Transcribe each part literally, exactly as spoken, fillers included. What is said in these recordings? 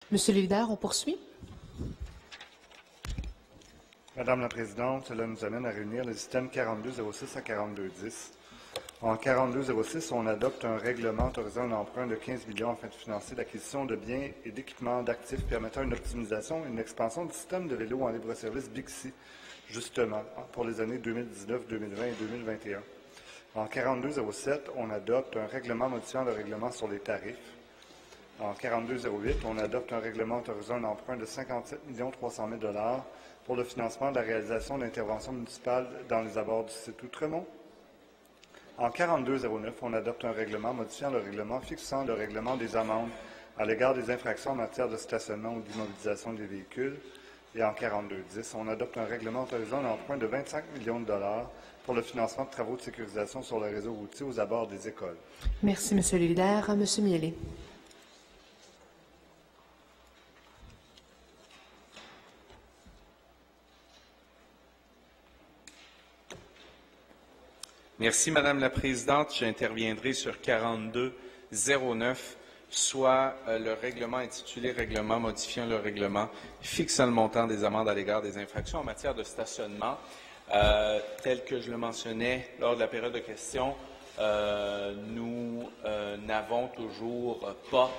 Monsieur le leader, on poursuit. Madame la Présidente, cela nous amène à réunir les items quarante-deux zéro six à quarante-deux dix. En quarante-deux zéro six, on adopte un règlement autorisant un emprunt de quinze millions afin de financer l'acquisition de biens et d'équipements d'actifs permettant une optimisation et une expansion du système de vélos en libre-service Bixi, justement, pour les années deux mille dix-neuf, deux mille vingt et deux mille vingt et un. En quarante-deux zéro sept, on adopte un règlement modifiant le règlement sur les tarifs. En quarante-deux zéro huit, on adopte un règlement autorisant un emprunt de cinquante-sept millions trois cent mille dollars pour le financement de la réalisation d'interventions municipales dans les abords du site Outremont. En quarante-deux zéro neuf, on adopte un règlement modifiant le règlement fixant le règlement des amendes à l'égard des infractions en matière de stationnement ou d'immobilisation des véhicules. Et en quarante-deux dix, on adopte un règlement autorisant un emprunt de vingt-cinq millions de dollars pour le financement de travaux de sécurisation sur le réseau routier aux abords des écoles. Merci, Monsieur le leader. Monsieur Miele. Merci, Madame la Présidente. J'interviendrai sur quarante-deux zéro neuf, soit euh, le règlement intitulé « Règlement modifiant le règlement fixant le montant des amendes à l'égard des infractions en matière de stationnement euh, ». Tel que je le mentionnais lors de la période de questions, euh, nous euh, n'avons toujours pas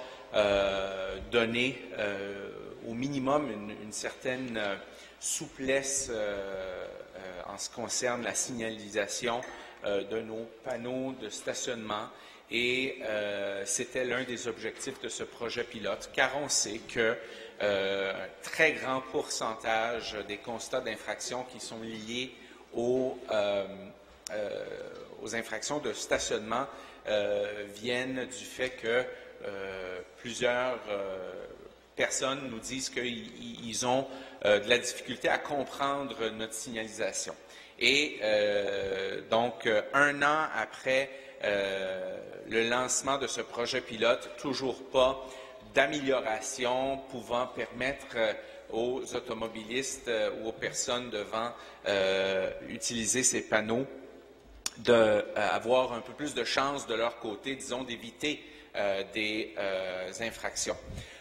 euh, donné euh, au minimum une, une certaine euh, souplesse euh, euh, en ce qui concerne la signalisation de nos panneaux de stationnement et euh, c'était l'un des objectifs de ce projet pilote, car on sait que euh, un très grand pourcentage des constats d'infraction qui sont liés aux, euh, euh, aux infractions de stationnement euh, viennent du fait que euh, plusieurs euh, personnes nous disent qu'ils ont euh, de la difficulté à comprendre notre signalisation. Et euh, donc, euh, un an après euh, le lancement de ce projet pilote, toujours pas d'amélioration pouvant permettre euh, aux automobilistes euh, ou aux personnes devant euh, utiliser ces panneaux d'avoir euh, un peu plus de chance de leur côté, disons, d'éviter euh, des euh, infractions.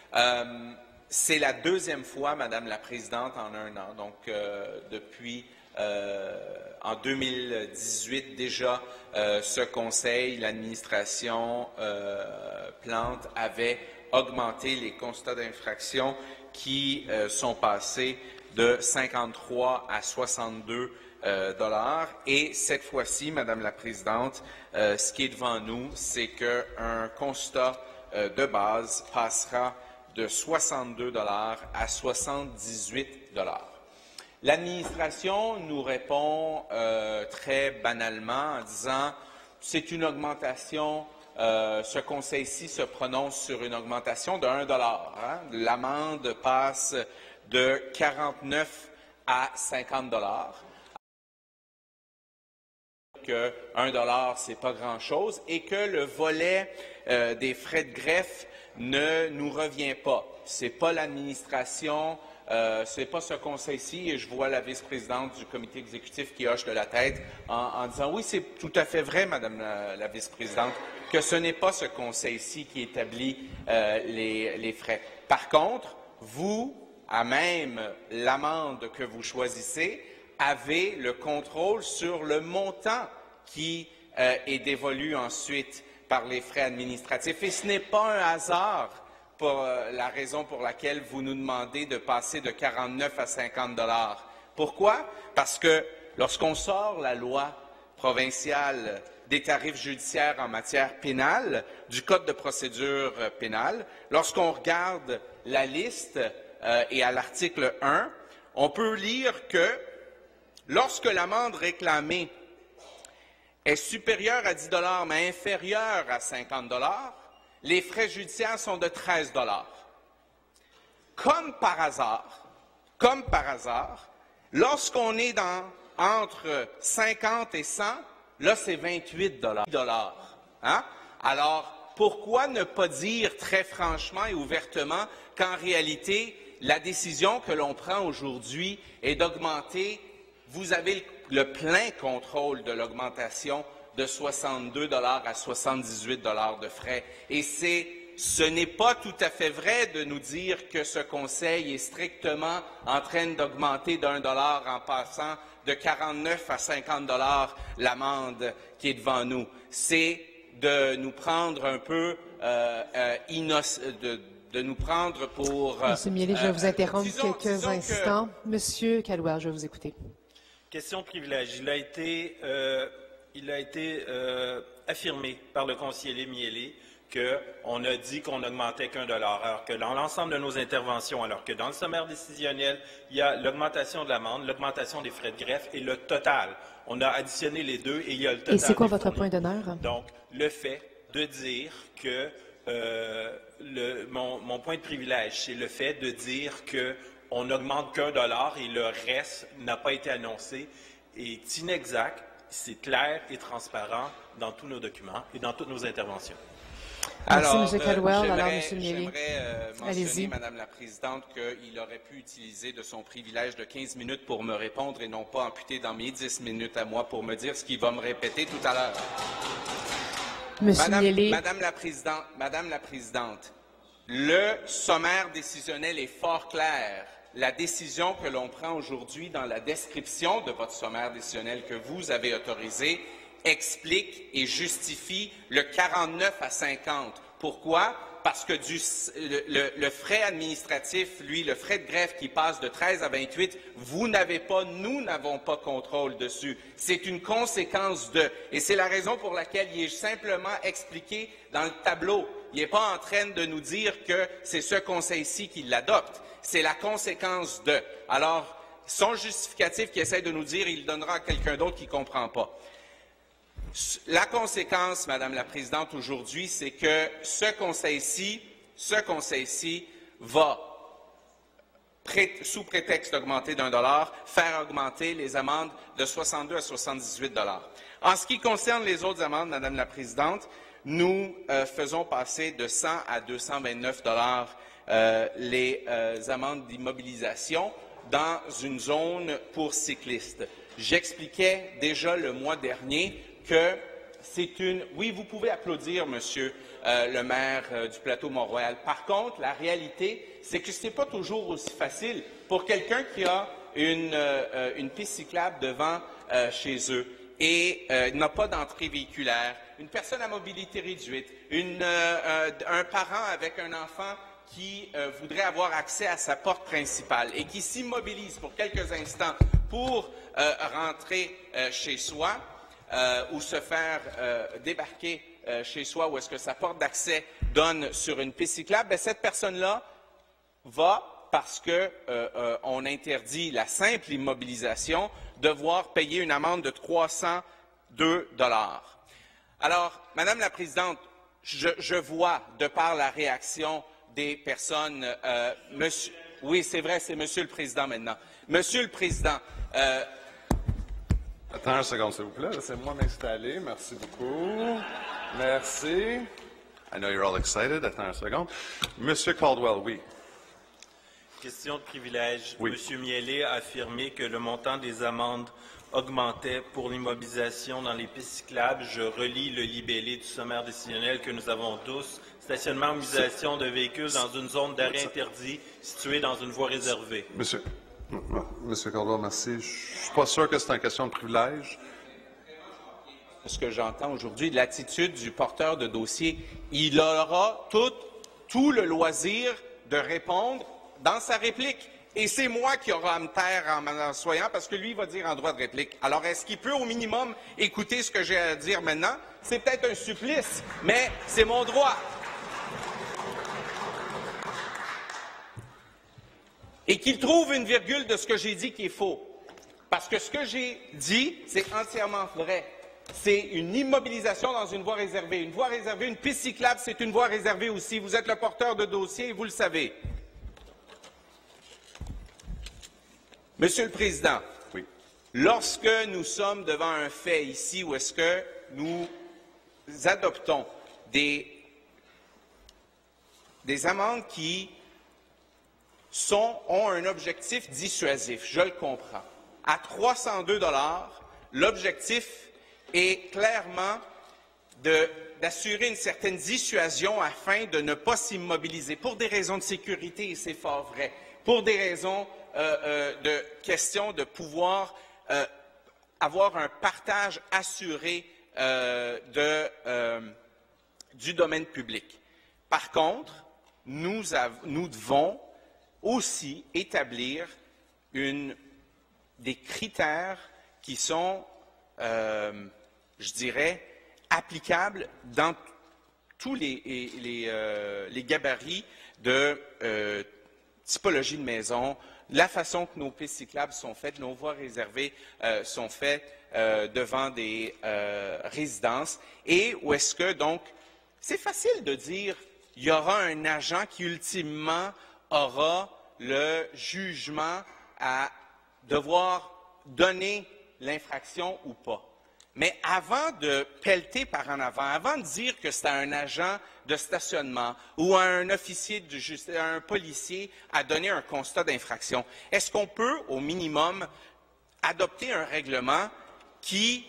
Euh, C'est la deuxième fois, Madame la Présidente, en un an, donc euh, depuis Euh, en deux mille dix-huit, déjà, euh, ce conseil, l'administration euh, Plante avait augmenté les constats d'infraction qui euh, sont passés de cinquante-trois à soixante-deux euh, dollars. Et cette fois-ci, Madame la Présidente, euh, ce qui est devant nous, c'est qu'un constat euh, de base passera de soixante-deux dollars à soixante-dix-huit dollars. L'administration nous répond euh, très banalement en disant c'est une augmentation, euh, ce conseil-ci se prononce sur une augmentation de un dollar. Hein? L'amende passe de quarante-neuf à cinquante dollars. Que un dollar, ce n'est pas grand-chose et que le volet euh, des frais de greffe ne nous revient pas. Ce n'est pas l'administration. Euh, ce n'est pas ce conseil-ci, et je vois la vice-présidente du comité exécutif qui hoche de la tête en, en disant « Oui, c'est tout à fait vrai, Madame la, la vice-présidente, que ce n'est pas ce conseil-ci qui établit euh, les, les frais. Par contre, vous, à même l'amende que vous choisissez, avez le contrôle sur le montant qui euh, est dévolu ensuite par les frais administratifs. Et ce n'est pas un hasard pour la raison pour laquelle vous nous demandez de passer de quarante-neuf à cinquante dollars. Pourquoi? Parce que lorsqu'on sort la loi provinciale des tarifs judiciaires en matière pénale, du Code de procédure pénale, lorsqu'on regarde la liste euh, et à l'article un, on peut lire que lorsque l'amende réclamée est supérieure à dix dollars mais inférieure à cinquante dollars, les frais judiciaires sont de treize dollars. Comme par hasard, comme par hasard, lorsqu'on est dans, entre cinquante et cent, là, c'est vingt-huit dollars. Hein? Alors, pourquoi ne pas dire très franchement et ouvertement qu'en réalité, la décision que l'on prend aujourd'hui est d'augmenter, vous avez le, le plein contrôle de l'augmentation de soixante-deux dollars à soixante-dix-huit dollars de frais. Et c'est ce n'est pas tout à fait vrai de nous dire que ce Conseil est strictement en train d'augmenter d'un dollar en passant de quarante-neuf à cinquante dollars l'amende qui est devant nous. C'est de nous prendre un peu euh, euh, de, de nous prendre pour... Euh, Monsieur Miele, je vais vous interrompre disons, quelques disons instants. Que... Monsieur Callowell, je vais vous écouter. Question de privilège. Il a été, euh, il a été euh, affirmé par le conseiller Miele qu'on a dit qu'on n'augmentait qu'un dollar, alors que dans l'ensemble de nos interventions, alors que dans le sommaire décisionnel, il y a l'augmentation de l'amende, l'augmentation des frais de greffe et le total. On a additionné les deux et il y a le total. Et c'est quoi votre fournis. point d'honneur? Donc, le fait de dire que euh, le, mon, mon point de privilège, c'est le fait de dire qu'on n'augmente qu'un dollar et le reste n'a pas été annoncé est inexact. C'est clair et transparent dans tous nos documents et dans toutes nos interventions. Merci, Alors, M. Caldwell. Euh, Alors, M. Miele. J'aimerais euh, mentionner, Allez-y. Madame la Présidente, qu'il aurait pu utiliser de son privilège de quinze minutes pour me répondre et non pas amputer dans mes dix minutes à moi pour me dire ce qu'il va me répéter tout à l'heure. Monsieur Madame, Miele. Madame la Présidente, Madame la Présidente, le sommaire décisionnel est fort clair. La décision que l'on prend aujourd'hui dans la description de votre sommaire décisionnel que vous avez autorisé explique et justifie le quarante-neuf à cinquante. Pourquoi? Parce que du, le, le, le frais administratif, lui, le frais de greffe qui passe de treize à vingt-huit, vous n'avez pas, nous n'avons pas contrôle dessus. C'est une conséquence de. Et c'est la raison pour laquelle il est simplement expliqué dans le tableau. Il n'est pas en train de nous dire que c'est ce conseil-ci qui l'adopte. C'est la conséquence de. Alors, son justificatif qui essaie de nous dire, il le donnera à quelqu'un d'autre qui ne comprend pas. La conséquence, Madame la Présidente, aujourd'hui, c'est que ce Conseil-ci, ce Conseil-ci va, pré sous prétexte d'augmenter d'un dollar, faire augmenter les amendes de soixante-deux à soixante-dix-huit dollars. En ce qui concerne les autres amendes, Madame la Présidente, nous euh, faisons passer de cent à deux cent vingt-neuf dollars euh, les euh, amendes d'immobilisation dans une zone pour cyclistes. J'expliquais déjà le mois dernier que c'est une... Oui, vous pouvez applaudir, Monsieur euh, le maire euh, du plateau Mont-Royal. Par contre, la réalité, c'est que ce n'est pas toujours aussi facile pour quelqu'un qui a une, euh, une piste cyclable devant euh, chez eux et euh, n'a pas d'entrée véhiculaire, une personne à mobilité réduite, une, euh, un parent avec un enfant qui euh, voudrait avoir accès à sa porte principale et qui s'immobilise pour quelques instants pour euh, rentrer euh, chez soi, Euh, ou se faire euh, débarquer euh, chez soi, où est-ce que sa porte d'accès donne sur une piste cyclable, bien, cette personne-là va, parce qu'on euh, euh, interdit la simple immobilisation, devoir payer une amende de trois cent deux dollars. Alors, Madame la Présidente, je, je vois, de par la réaction des personnes, euh, monsieur, oui, c'est vrai, c'est Monsieur le Président maintenant. Monsieur le Président, euh, Attends une seconde, s'il vous plaît. Laissez-moi m'installer. Merci beaucoup. Merci. I know you're all excited. Attends une seconde. Monsieur Caldwell, oui. Question de privilège. Oui. Monsieur Miele a affirmé que le montant des amendes augmentait pour l'immobilisation dans les pistes cyclables. Je relis le libellé du sommaire décisionnel que nous avons tous. Stationnement, immobilisation de véhicules dans une zone d'arrêt interdit située dans une voie réservée. Monsieur, Monsieur Caldwell, merci. Je ne suis pas sûr que c'est une question de privilège. Ce que j'entends aujourd'hui de l'attitude du porteur de dossier, il aura tout, tout le loisir de répondre dans sa réplique. Et c'est moi qui aura à me taire en m'assoyant parce que lui, il va dire en droit de réplique. Alors, est-ce qu'il peut au minimum écouter ce que j'ai à dire maintenant? C'est peut-être un supplice, mais c'est mon droit. Et qu'il trouve une virgule de ce que j'ai dit qui est faux. Parce que ce que j'ai dit, c'est entièrement vrai. C'est une immobilisation dans une voie réservée. Une voie réservée, une piste cyclable, c'est une voie réservée aussi. Vous êtes le porteur de dossier et vous le savez. Monsieur le Président, oui. Lorsque nous sommes devant un fait ici où est-ce que nous adoptons des, des amendes qui sont, ont un objectif dissuasif, je le comprends. À trois cent deux dollars, l'objectif est clairement de d'assurer une certaine dissuasion afin de ne pas s'immobiliser, pour des raisons de sécurité, et c'est fort vrai, pour des raisons euh, euh, de question de pouvoir euh, avoir un partage assuré euh, de, euh, du domaine public. Par contre, nous, nous devons aussi établir une, des critères qui sont, euh, je dirais, applicables dans tous les, les, euh, les gabarits de euh, typologie de maison, la façon que nos pistes cyclables sont faites, nos voies réservées euh, sont faites euh, devant des euh, résidences, et où est-ce que, donc, c'est facile de dire, il y aura un agent qui, ultimement, aura le jugement à devoir donner l'infraction ou pas. Mais avant de pelleter par en avant, avant de dire que c'est à un agent de stationnement ou à un officier de justice, à un policier à donner un constat d'infraction, est-ce qu'on peut, au minimum, adopter un règlement qui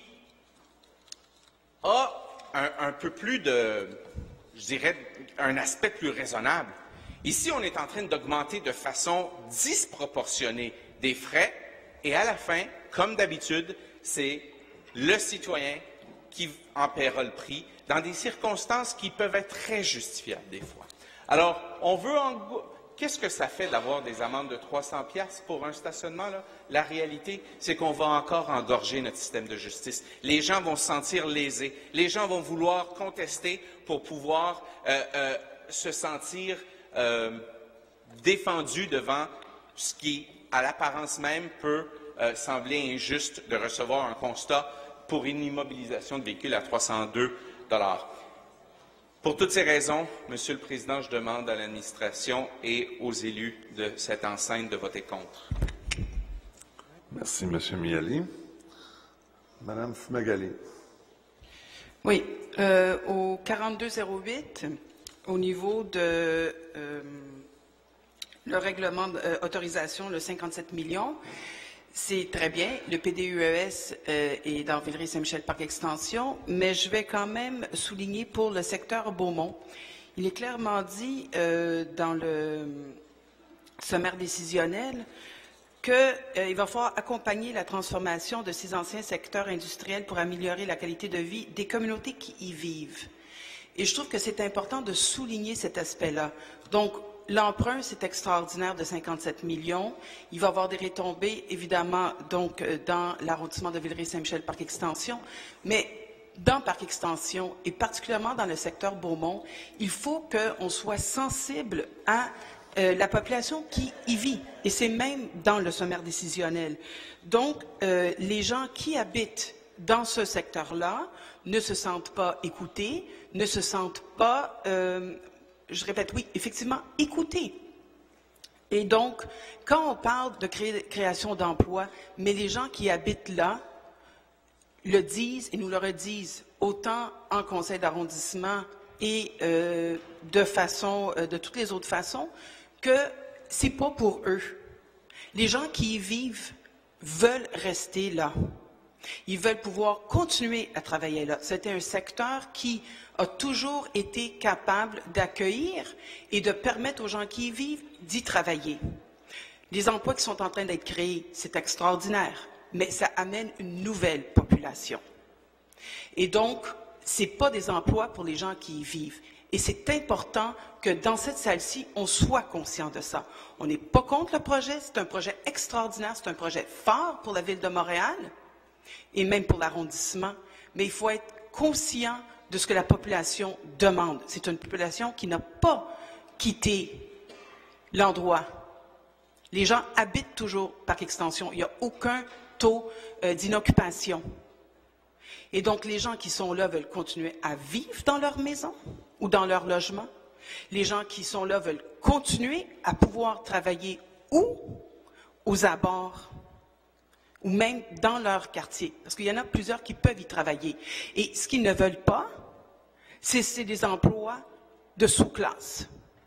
a un, un peu plus de, je dirais, un aspect plus raisonnable? Ici, on est en train d'augmenter de façon disproportionnée des frais et à la fin, comme d'habitude, c'est le citoyen qui en paiera le prix dans des circonstances qui peuvent être très justifiables des fois. Alors, on veut en... Qu'est-ce que ça fait d'avoir des amendes de trois cents piastres pour un stationnement, là? La réalité, c'est qu'on va encore engorger notre système de justice. Les gens vont se sentir lésés. Les gens vont vouloir contester pour pouvoir euh, euh, se sentir euh, défendus devant ce qui, à l'apparence même, peut euh, sembler injuste de recevoir un constat pour une immobilisation de véhicule à trois cent deux dollars. Pour toutes ces raisons, Monsieur le Président, je demande à l'administration et aux élus de cette enceinte de voter contre. Merci, M. Miali. Madame Fumagalli. Oui, euh, au quarante-deux zéro huit, au niveau de euh, le règlement d'autorisation, euh, le cinquante-sept millions, c'est très bien. Le P D U E S euh, est dans Villeray-Saint-Michel Parc Extension, mais je vais quand même souligner pour le secteur Beaumont. Il est clairement dit euh, dans le sommaire décisionnel qu'il euh, va falloir accompagner la transformation de ces anciens secteurs industriels pour améliorer la qualité de vie des communautés qui y vivent. Et je trouve que c'est important de souligner cet aspect-là. Donc, l'emprunt, c'est extraordinaire de cinquante-sept millions. Il va y avoir des retombées, évidemment, donc, dans l'arrondissement de Villeray-Saint-Michel Parc Extension. Mais dans Parc Extension, et particulièrement dans le secteur Beaumont, il faut qu'on soit sensible à euh, la population qui y vit. Et c'est même dans le sommaire décisionnel. Donc, euh, les gens qui habitent dans ce secteur-là ne se sentent pas écoutés, ne se sentent pas... Euh, je répète, oui, effectivement, écouter. Et donc, quand on parle de cré création d'emplois, mais les gens qui habitent là le disent et nous le redisent, autant en conseil d'arrondissement et euh, de façon, euh, de toutes les autres façons, que c'est pas pour eux. Les gens qui y vivent veulent rester là. Ils veulent pouvoir continuer à travailler là. C'était un secteur qui a toujours été capable d'accueillir et de permettre aux gens qui y vivent d'y travailler. Les emplois qui sont en train d'être créés, c'est extraordinaire, mais ça amène une nouvelle population. Et donc, ce n'est pas des emplois pour les gens qui y vivent. Et c'est important que dans cette salle-ci, on soit conscient de ça. On n'est pas contre le projet, c'est un projet extraordinaire, c'est un projet fort pour la Ville de Montréal et même pour l'arrondissement, mais il faut être conscient de ce que la population demande. C'est une population qui n'a pas quitté l'endroit. Les gens habitent toujours Parc Extension. Il n'y a aucun taux euh, d'inoccupation. Et donc, les gens qui sont là veulent continuer à vivre dans leur maison ou dans leur logement. Les gens qui sont là veulent continuer à pouvoir travailler où? Aux abords ou même dans leur quartier. Parce qu'il y en a plusieurs qui peuvent y travailler. Et ce qu'ils ne veulent pas, c'est des emplois de sous-classe.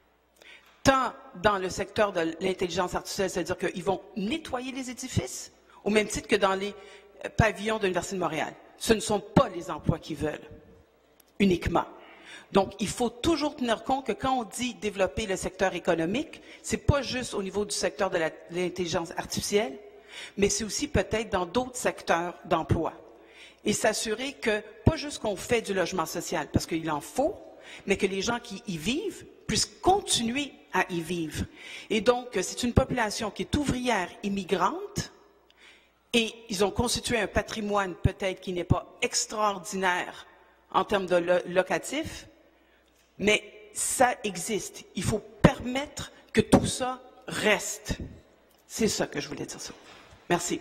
Tant dans le secteur de l'intelligence artificielle, c'est-à-dire qu'ils vont nettoyer les édifices, au même titre que dans les pavillons de l'Université de Montréal. Ce ne sont pas les emplois qu'ils veulent. uniquement. Donc, il faut toujours tenir compte que quand on dit développer le secteur économique, ce n'est pas juste au niveau du secteur de l'intelligence artificielle, mais c'est aussi peut-être dans d'autres secteurs d'emploi. Et s'assurer que, pas juste qu'on fait du logement social, parce qu'il en faut, mais que les gens qui y vivent puissent continuer à y vivre. Et donc, c'est une population qui est ouvrière immigrante, et ils ont constitué un patrimoine peut-être qui n'est pas extraordinaire en termes de lo locatif, mais ça existe. Il faut permettre que tout ça reste. C'est ça que je voulais dire ça. Merci.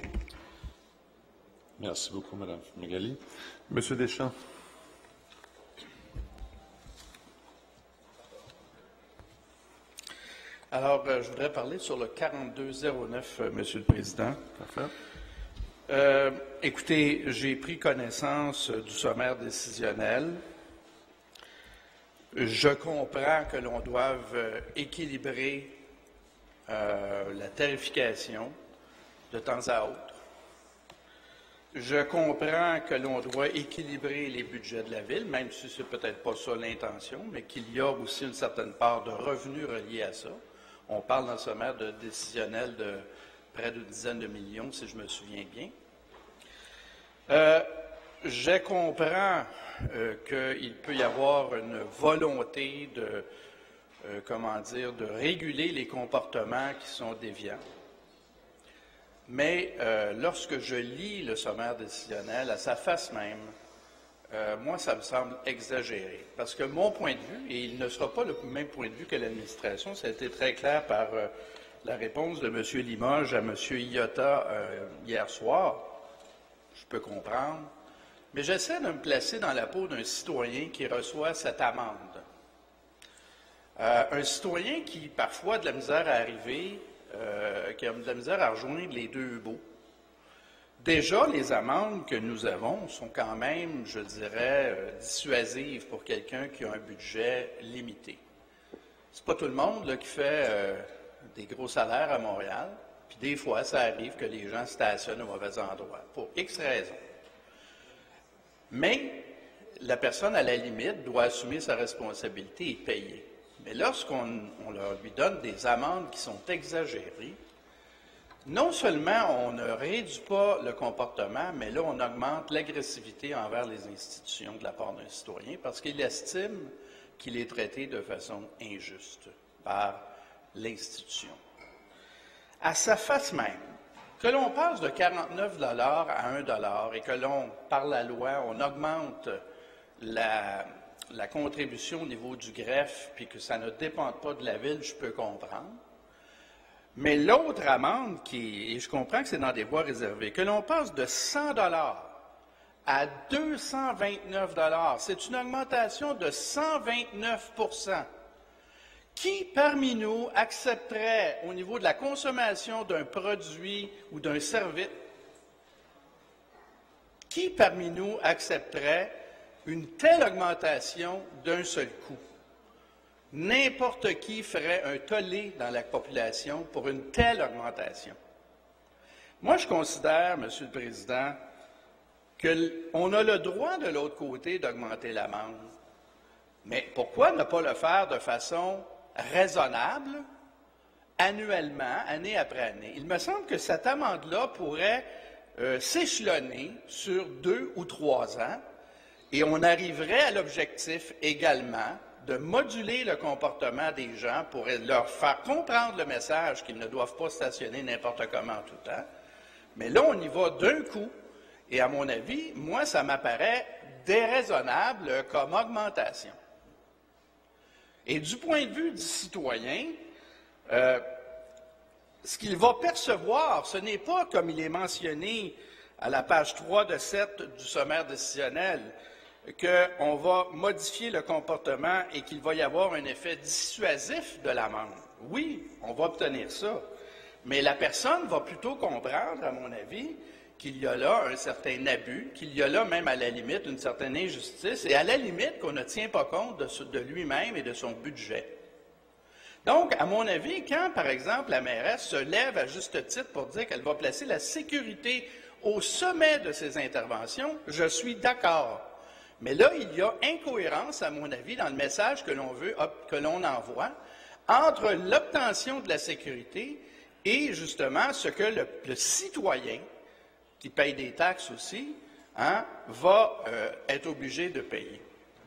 Merci beaucoup, Mme Megali. Monsieur Deschamps. Alors, euh, je voudrais parler sur le quarante-deux zéro neuf, euh, Monsieur le Président. Parfait. Euh, écoutez, j'ai pris connaissance euh, du sommaire décisionnel. Je comprends que l'on doive euh, équilibrer euh, la tarification de temps à autre. Je comprends que l'on doit équilibrer les budgets de la Ville, même si ce n'est peut-être pas ça l'intention, mais qu'il y a aussi une certaine part de revenus reliés à ça. On parle dans le sommaire de décisionnel de près d'une dizaine de millions, si je me souviens bien. Euh, je comprends euh, qu'il peut y avoir une volonté de, euh, comment dire, de réguler les comportements qui sont déviants. Mais euh, lorsque je lis le sommaire décisionnel à sa face même, euh, moi, ça me semble exagéré. Parce que mon point de vue, et il ne sera pas le même point de vue que l'administration, ça a été très clair par euh, la réponse de M. Limoges à M. Iota euh, hier soir, je peux comprendre, mais j'essaie de me placer dans la peau d'un citoyen qui reçoit cette amende. Euh, un citoyen qui, parfois, a de la misère à arriver, euh, qui a de la misère à rejoindre les deux bouts. Déjà, les amendes que nous avons sont quand même, je dirais, euh, dissuasives pour quelqu'un qui a un budget limité. C'est pas tout le monde là, qui fait euh, des gros salaires à Montréal, puis des fois, ça arrive que les gens stationnent au mauvais endroit, pour X raisons. Mais la personne, à la limite, doit assumer sa responsabilité et payer. Mais lorsqu'on on leur lui donne des amendes qui sont exagérées, non seulement on ne réduit pas le comportement, mais là, on augmente l'agressivité envers les institutions de la part d'un citoyen parce qu'il estime qu'il est traité de façon injuste par l'institution. À sa face même, que l'on passe de quarante-neuf dollars à un dollar et que l'on, par la loi, on augmente la, la contribution au niveau du greffe puis que ça ne dépend pas de la Ville, je peux comprendre. Mais l'autre amende, qui, et je comprends que c'est dans des voies réservées, que l'on passe de cent dollars à deux cent vingt-neuf dollars, c'est une augmentation de cent vingt-neuf pour cent. Qui, parmi nous, accepterait, au niveau de la consommation d'un produit ou d'un service, qui, parmi nous, accepterait une telle augmentation d'un seul coup? N'importe qui ferait un tollé dans la population pour une telle augmentation. Moi, je considère, Monsieur le Président, qu'on a le droit de l'autre côté d'augmenter l'amende. Mais pourquoi ne pas le faire de façon raisonnable, annuellement, année après année? Il me semble que cette amende-là pourrait euh, s'échelonner sur deux ou trois ans et on arriverait à l'objectif également de moduler le comportement des gens pour leur faire comprendre le message qu'ils ne doivent pas stationner n'importe comment en tout temps. Mais là, on y va d'un coup, et à mon avis, moi, ça m'apparaît déraisonnable comme augmentation. Et du point de vue du citoyen, euh, ce qu'il va percevoir, ce n'est pas, comme il est mentionné à la page trois de sept du sommaire décisionnel, qu'on va modifier le comportement et qu'il va y avoir un effet dissuasif de l'amende. Oui, on va obtenir ça. Mais la personne va plutôt comprendre, à mon avis, qu'il y a là un certain abus, qu'il y a là même à la limite une certaine injustice et à la limite qu'on ne tient pas compte de, de lui-même et de son budget. Donc, à mon avis, quand, par exemple, la mairesse se lève à juste titre pour dire qu'elle va placer la sécurité au sommet de ses interventions, je suis d'accord. Mais là, il y a incohérence, à mon avis, dans le message que l'on veut, que l'on envoie entre l'obtention de la sécurité et justement ce que le, le citoyen, qui paye des taxes aussi, hein, va euh, être obligé de payer.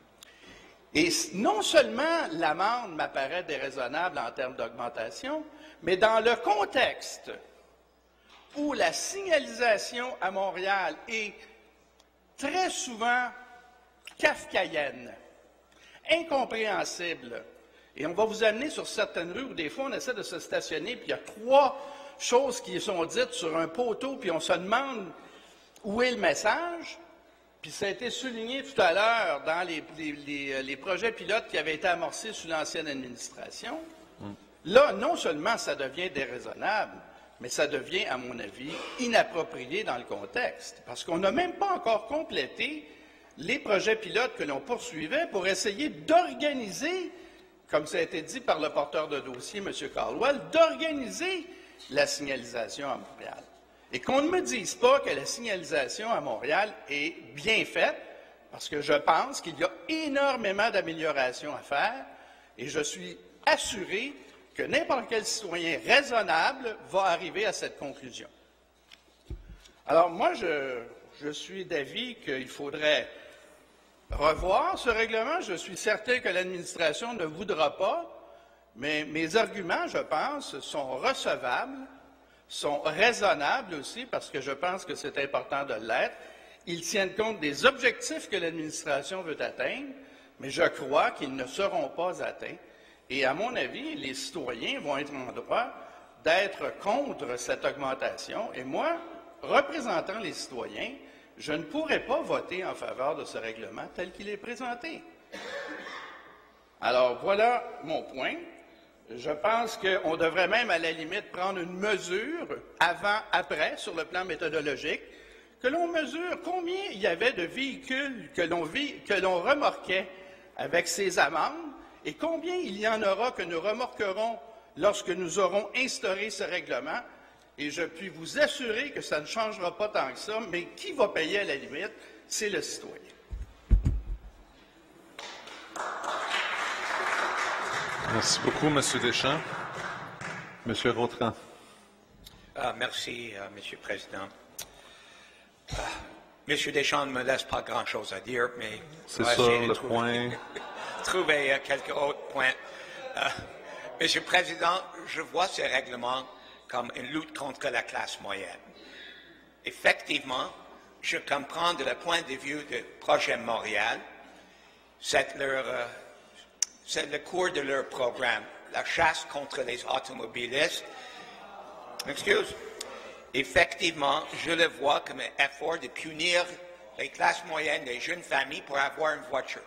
Et non seulement l'amende m'apparaît déraisonnable en termes d'augmentation, mais dans le contexte où la signalisation à Montréal est très souvent kafkaïenne, incompréhensible, et on va vous amener sur certaines rues où des fois on essaie de se stationner, puis il y a trois choses qui sont dites sur un poteau, puis on se demande où est le message. Puis ça a été souligné tout à l'heure dans les, les, les, les projets pilotes qui avaient été amorcés sous l'ancienne administration. Mm. Là, non seulement ça devient déraisonnable, mais ça devient, à mon avis, inapproprié dans le contexte, parce qu'on n'a même pas encore complété les projets pilotes que l'on poursuivait pour essayer d'organiser, comme ça a été dit par le porteur de dossier, M. Caldwell, d'organiser la signalisation à Montréal. Et qu'on ne me dise pas que la signalisation à Montréal est bien faite, parce que je pense qu'il y a énormément d'améliorations à faire, et je suis assuré que n'importe quel citoyen raisonnable va arriver à cette conclusion. Alors moi, je, je suis d'avis qu'il faudrait revoir ce règlement. Je suis certain que l'administration ne voudra pas, mais mes arguments, je pense, sont recevables, sont raisonnables aussi, parce que je pense que c'est important de l'être. Ils tiennent compte des objectifs que l'administration veut atteindre, mais je crois qu'ils ne seront pas atteints. Et à mon avis, les citoyens vont être en droit d'être contre cette augmentation. Et moi, représentant les citoyens, je ne pourrais pas voter en faveur de ce règlement tel qu'il est présenté. Alors, voilà mon point. Je pense qu'on devrait même, à la limite, prendre une mesure avant-après sur le plan méthodologique, que l'on mesure combien il y avait de véhicules que l'on que l'on remorquait avec ces amendes et combien il y en aura que nous remorquerons lorsque nous aurons instauré ce règlement. Et je puis vous assurer que ça ne changera pas tant que ça, mais qui va payer à la limite, c'est le citoyen. Merci beaucoup, M. Deschamps. M. Rautran. Uh, merci, uh, M. le Président. Uh, M. Deschamps ne me laisse pas grand-chose à dire, mais... C'est ça, le trouver, point. trouver uh, quelques autres points. Uh, M. le Président, je vois ces règlements comme une lutte contre la classe moyenne. Effectivement, je comprends de le point de vue du projet Montréal, c'est leur... Uh, C'est le cours de leur programme, la chasse contre les automobilistes. Excuse. Effectivement, je le vois comme un effort de punir les classes moyennes des jeunes familles pour avoir une voiture.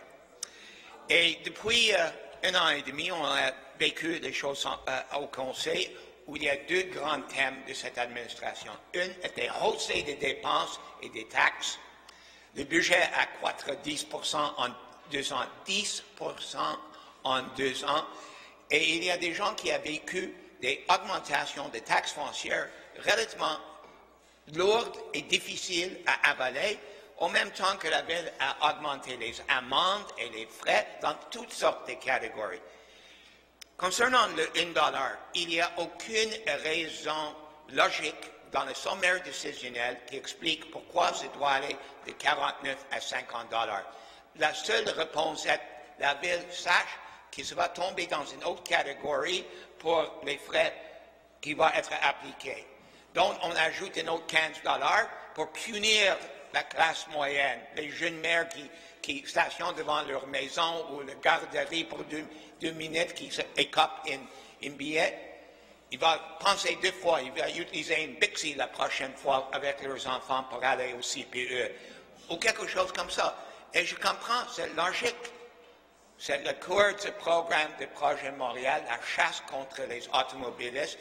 Et depuis euh, un an et demi, on a vécu des choses euh, au Conseil où il y a deux grands thèmes de cette administration. Une était hausser des dépenses et des taxes. Le budget a croître dix pour cent en deux ans, dix pour cent en deux ans, et il y a des gens qui ont vécu des augmentations de taxes foncières relativement lourdes et difficiles à avaler, au même temps que la Ville a augmenté les amendes et les frais dans toutes sortes de catégories. Concernant le un dollar, il n'y a aucune raison logique dans le sommaire décisionnel qui explique pourquoi ça doit aller de quarante-neuf à cinquante dollars. La seule réponse est que la Ville sache qui va tomber dans une autre catégorie pour les frais qui vont être appliqués. Donc, on ajoute un autre quinze dollars pour punir la classe moyenne, les jeunes mères qui, qui stationnent devant leur maison ou la garderie pour deux, deux minutes qui écopent un, un billet. Ils vont penser deux fois, ils vont utiliser une Bixi la prochaine fois avec leurs enfants pour aller au C P E ou quelque chose comme ça. Et je comprends, c'est logique. C'est le cœur du programme du projet Montréal, la chasse contre les automobilistes.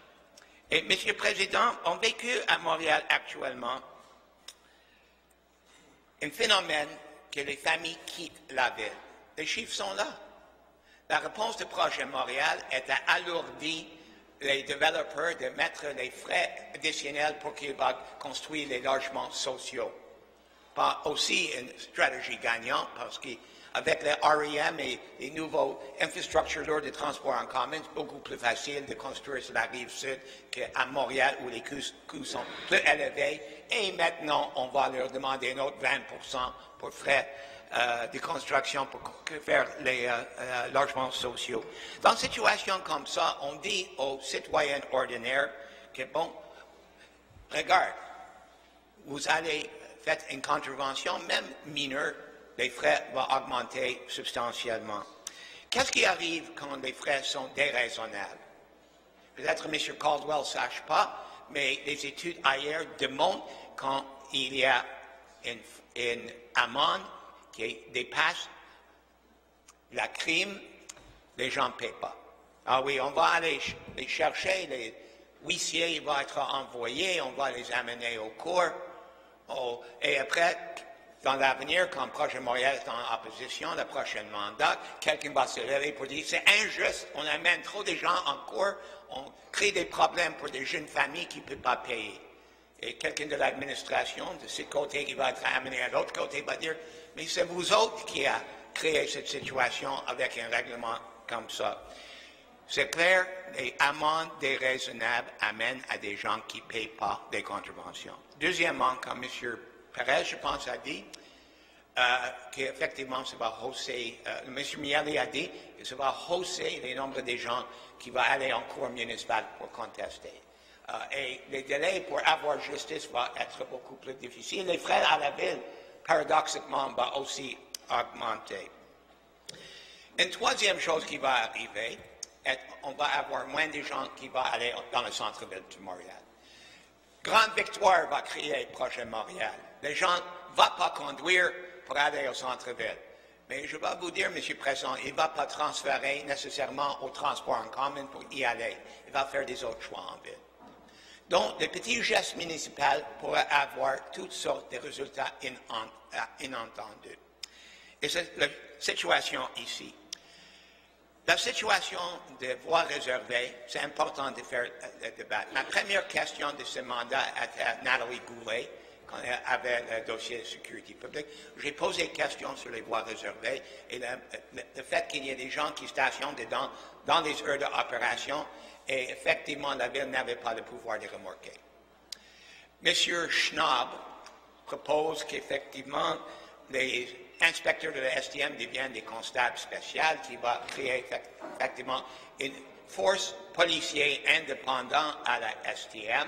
Et, Monsieur le Président, on vécu à Montréal actuellement un phénomène que les familles quittent la ville. Les chiffres sont là. La réponse du projet Montréal est à alourdir les développeurs de mettre les frais additionnels pour qu'ils vont construire les logements sociaux. pas aussi une stratégie gagnante parce qu'avec le R E M et les nouveaux infrastructures lourdes de transport en commun, c'est beaucoup plus facile de construire sur la rive sud qu'à Montréal où les coûts, coûts sont plus élevés. Et maintenant, on va leur demander un autre vingt pour cent pour frais euh, de construction pour faire les euh, euh, logements sociaux. Dans une situation comme ça, on dit aux citoyens ordinaires que, bon, regarde, vous allez faire une contravention, même mineure, les frais vont augmenter substantiellement. Qu'est-ce qui arrive quand les frais sont déraisonnables? Peut-être M. Caldwell ne sache pas, mais les études ailleurs démontrent quand il y a une, une amende qui dépasse la crime, les gens ne paient pas. Ah oui, on va aller ch les chercher, les huissiers vont être envoyés, on va les amener au cours. Oh, et après, dans l'avenir, quand le projet Montréal est en opposition, le prochain mandat, quelqu'un va se lever pour dire c'est injuste, on amène trop de gens en cours, on crée des problèmes pour des jeunes familles qui ne peuvent pas payer. Et quelqu'un de l'administration, de ce côté qui va être amené à l'autre côté, va dire mais c'est vous autres qui avez créé cette situation avec un règlement comme ça. C'est clair, les amendes déraisonnables amènent à des gens qui ne payent pas des contraventions. Deuxièmement, comme M. Perez, je pense, a dit, euh, qu'effectivement, ça va hausser, euh, M. Miele a dit que ça va hausser le nombre de gens qui vont aller en cour municipale pour contester. Euh, et les délais pour avoir justice vont être beaucoup plus difficiles. Les frais à la ville, paradoxiquement, vont aussi augmenter. Une troisième chose qui va arriver, on va avoir moins de gens qui vont aller dans le centre-ville de Montréal. Grande Victoire va créer le projet Montréal. Les gens ne vont pas conduire pour aller au centre-ville. Mais je vais vous dire, M. le Président, il ne va pas transférer nécessairement au transport en commun pour y aller. Il va faire des autres choix en ville. Donc, les petits gestes municipaux pourraient avoir toutes sortes de résultats inattendus. Et c'est la situation ici. La situation des voies réservées, c'est important de faire le débat. Ma première question de ce mandat était à Nathalie Goulet, quand elle avait le dossier de sécurité publique. J'ai posé des questions sur les voies réservées et le, le, le fait qu'il y ait des gens qui stationnent dedans dans les heures d'opération et effectivement la ville n'avait pas le pouvoir de remorquer. M. Schnaub propose qu'effectivement les inspecteurs de la S T M deviennent des constables spéciaux qui vont créer effectivement une force policière indépendante à la S T M.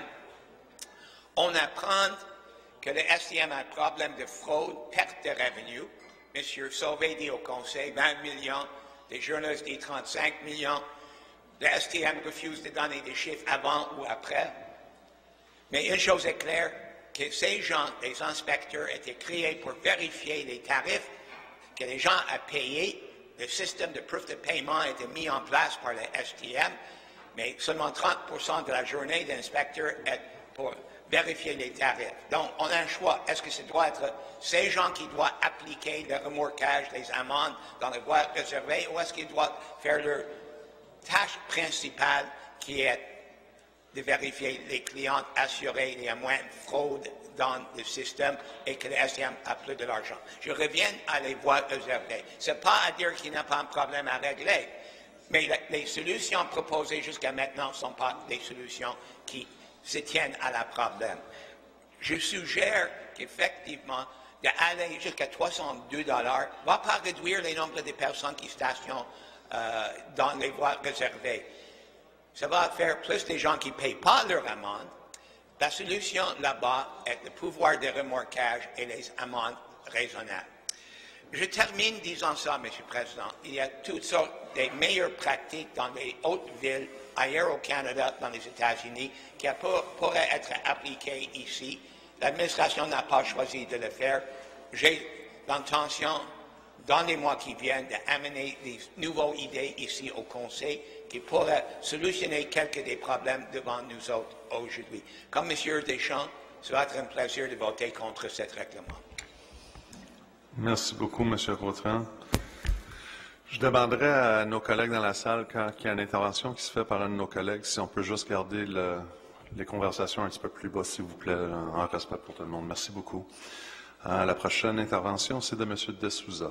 On apprend que le S T M a un problème de fraude, perte de revenus. M. Sauvé dit au Conseil vingt millions, les journalistes disent trente-cinq millions. Le S T M refuse de donner des chiffres avant ou après. Mais une chose est claire, que ces gens, les inspecteurs, étaient créés pour vérifier les tarifs que les gens ont payés. Le système de proof de paiement a été mis en place par le S T M, mais seulement trente pour cent de la journée d'inspecteurs est pour vérifier les tarifs. Donc, on a un choix. Est-ce que ce doit être ces gens qui doivent appliquer le remorquage des amendes dans les voies réservées, ou est-ce qu'ils doivent faire leur tâche principale qui est de vérifier les clients assurés, il y a moins de fraude dans le système et que le S T M a plus de l'argent. Je reviens à les voies réservées. Ce n'est pas à dire qu'il n'y a pas un problème à régler, mais les solutions proposées jusqu'à maintenant ne sont pas des solutions qui se tiennent à la problème. Je suggère qu'effectivement, d'aller jusqu'à trois cent deux dollars ne va pas réduire le nombre de personnes qui stationnent euh, dans les voies réservées. Ça va faire plus de gens qui ne payent pas leur amende. La solution là-bas est le pouvoir de remorquage et les amendes raisonnables. Je termine disant ça, M. le Président. Il y a toutes sortes de meilleures pratiques dans les hautes villes, ailleurs au Canada, dans les États-Unis, qui pourraient être appliquées ici. L'administration n'a pas choisi de le faire. J'ai l'intention, dans les mois qui viennent, d'amener des nouvelles idées ici au Conseil qui pourraient solutionner quelques des problèmes devant nous autres aujourd'hui. Comme M. Deschamps, ça va être un plaisir de voter contre ce règlement. Merci beaucoup, M. Vautrin. Je demanderai à nos collègues dans la salle, quand il y a une intervention qui se fait par un de nos collègues, si on peut juste garder le, les conversations un petit peu plus bas, s'il vous plaît, en respect pour tout le monde. Merci beaucoup. Ah, la prochaine intervention, c'est de M. De Souza.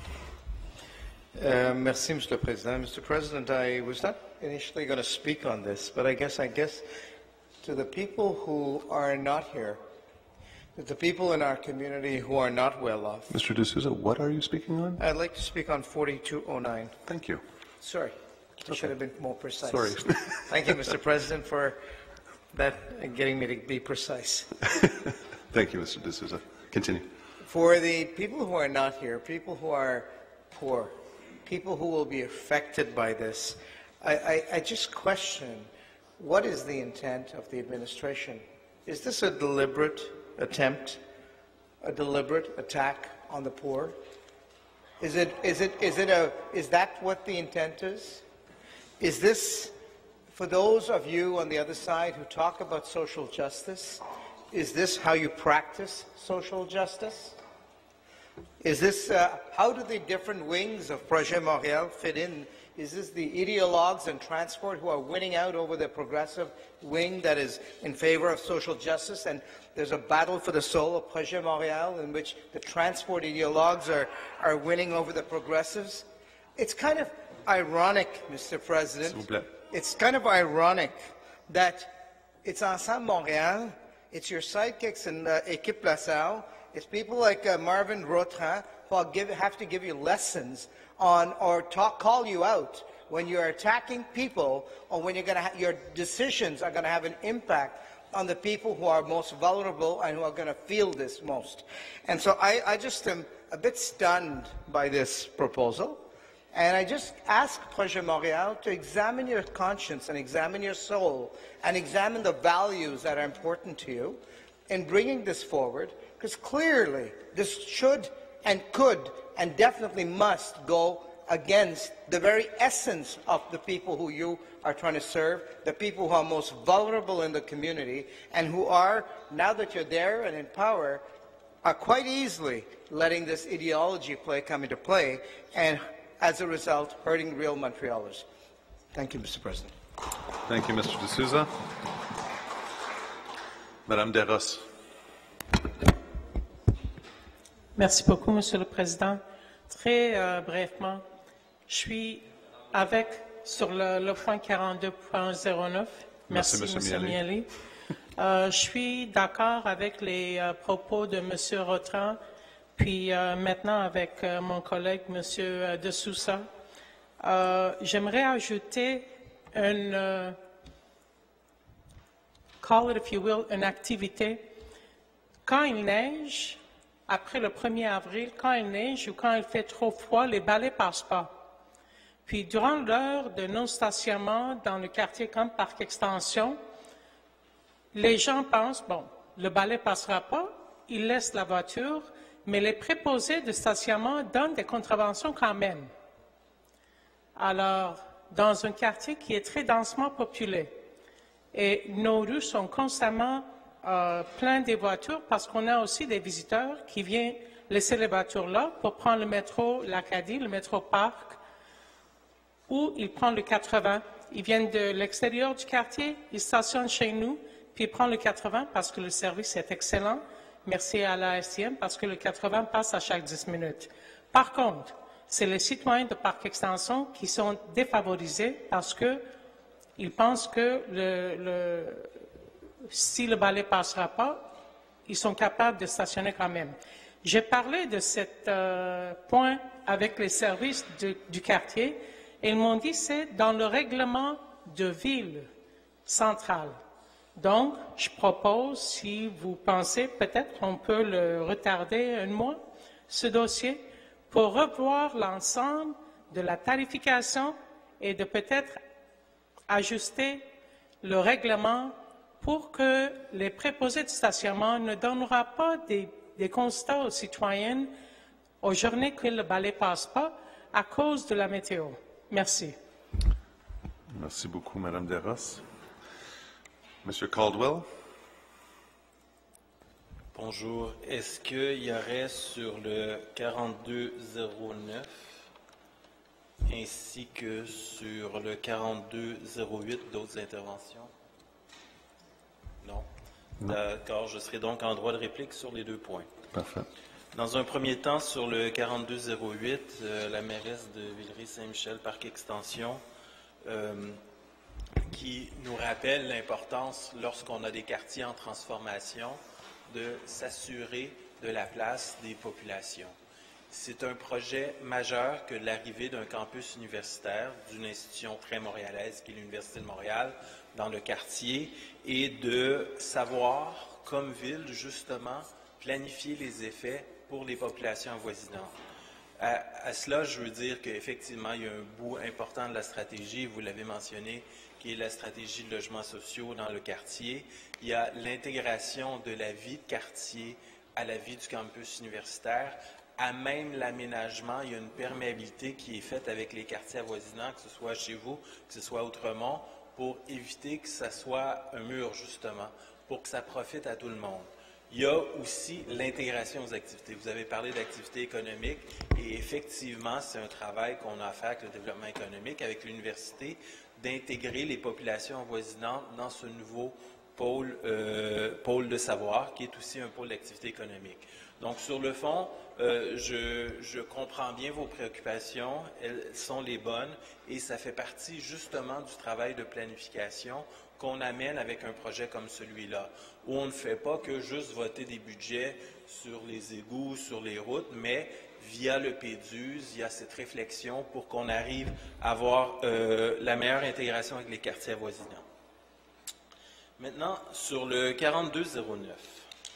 Uh, merci, Mister President. Mister President, I was not initially going to speak on this, but I guess, I guess, to the people who are not here, to the people in our community who are not well off, Mister De Souza, what are you speaking on? I'd like to speak on forty-two oh nine. Thank you. Sorry, I should have been more precise. Sorry. Thank you, Mister President, for that and getting me to be precise. Thank you, Mister De Souza. Continue. For the people who are not here, people who are poor, people who will be affected by this, I, I, I just question, what is the intent of the administration? Is this a deliberate attempt, a deliberate attack on the poor? Is it, is it, is it a, is that what the intent is? Is this, for those of you on the other side who talk about social justice, is this how you practice social justice? Is this, uh, how do the different wings of Projet Montréal fit in? Is this the ideologues in transport who are winning out over the progressive wing that is in favor of social justice? And there's a battle for the soul of Projet Montréal in which the transport ideologues are, are winning over the progressives? It's kind of ironic, Mister President. It's kind of ironic that it's Ensemble Montréal, it's your sidekicks in uh, Équipe LaSalle, it's people like uh, Marvin Rotran who give, have to give you lessons on or talk, call you out when you're attacking people or when you're going to your decisions are going to have an impact on the people who are most vulnerable and who are going to feel this most. And so I, I just am a bit stunned by this proposal. And I just ask Projet Montréal to examine your conscience and examine your soul and examine the values that are important to you in bringing this forward, because clearly this should and could and definitely must go against the very essence of the people who you are trying to serve, the people who are most vulnerable in the community and who are, now that you're there and in power, are quite easily letting this ideology play come into play and as a result, hurting real Montrealers. Thank you, Mister President. Thank you, Mister De Souza. Madame Desrosses. Merci beaucoup, Monsieur le Président. Très euh, brièvement, je suis avec sur le, le point quarante-deux point zéro neuf. Merci, Merci Monsieur Miele. Miele. Euh, je suis d'accord avec les euh, propos de Monsieur Rotran. Puis euh, maintenant, avec euh, mon collègue, M. Euh, De Souza, euh, j'aimerais ajouter une, euh, call it if you will, une activité. Quand il neige, après le premier avril, quand il neige ou quand il fait trop froid, les balais ne passent pas. Puis durant l'heure de non-stationnement dans le quartier comme Parc Extension, les gens pensent, bon, le balai ne passera pas, ils laissent la voiture, mais les préposés de stationnement donnent des contraventions quand même. Alors, dans un quartier qui est très densément populé, et nos rues sont constamment euh, pleines de voitures parce qu'on a aussi des visiteurs qui viennent laisser les voitures là pour prendre le métro l'Acadie, le métro Parc, ou ils prennent le quatre-vingts. Ils viennent de l'extérieur du quartier, ils stationnent chez nous, puis ils prennent le quatre-vingts parce que le service est excellent. Merci à la S T M parce que le quatre-vingts passe à chaque dix minutes. Par contre, c'est les citoyens de Parc Extension qui sont défavorisés parce qu'ils pensent que le, le, si le balai ne passera pas, ils sont capables de stationner quand même. J'ai parlé de ce euh, point avec les services de, du quartier et ils m'ont dit que c'est dans le règlement de ville centrale. Donc, je propose, si vous pensez, peut-être qu'on peut le retarder un mois, ce dossier, pour revoir l'ensemble de la tarification et de peut-être ajuster le règlement pour que les préposés de stationnement ne donneront pas des, des constats aux citoyennes aux journées que le balai ne passe pas à cause de la météo. Merci. Merci beaucoup, Madame Desrosses. Monsieur Caldwell. Bonjour. Est-ce qu'il y aurait sur le quarante-deux zéro neuf ainsi que sur le quarante-deux zéro huit d'autres interventions? Non. Non. D'accord. Je serai donc en droit de réplique sur les deux points. Parfait. Dans un premier temps, sur le quarante-deux zéro huit, euh, la mairesse de Villeray-Saint-Michel, Parc Extension, euh, qui nous rappelle l'importance, lorsqu'on a des quartiers en transformation, de s'assurer de la place des populations. C'est un projet majeur que l'arrivée d'un campus universitaire, d'une institution très montréalaise qui est l'Université de Montréal, dans le quartier, et de savoir, comme ville, justement, planifier les effets pour les populations avoisinantes. À, à cela, je veux dire qu'effectivement, il y a un bout important de la stratégie, vous l'avez mentionné, qui est la stratégie de logements sociaux dans le quartier. Il y a l'intégration de la vie de quartier à la vie du campus universitaire. À même l'aménagement, il y a une perméabilité qui est faite avec les quartiers avoisinants, que ce soit chez vous, que ce soit à Outremont, pour éviter que ça soit un mur, justement, pour que ça profite à tout le monde. Il y a aussi l'intégration aux activités. Vous avez parlé d'activités économiques et effectivement, c'est un travail qu'on a à faire avec le développement économique, avec l'université, d'intégrer les populations avoisinantes dans ce nouveau pôle, euh, pôle de savoir, qui est aussi un pôle d'activité économique. Donc, sur le fond, euh, je, je comprends bien vos préoccupations, elles sont les bonnes, et ça fait partie justement du travail de planification qu'on amène avec un projet comme celui-là, où on ne fait pas que juste voter des budgets sur les égouts, sur les routes, mais via le P D U S, il y a cette réflexion pour qu'on arrive à avoir euh, la meilleure intégration avec les quartiers avoisinants. Maintenant, sur le quarante-deux zéro neuf.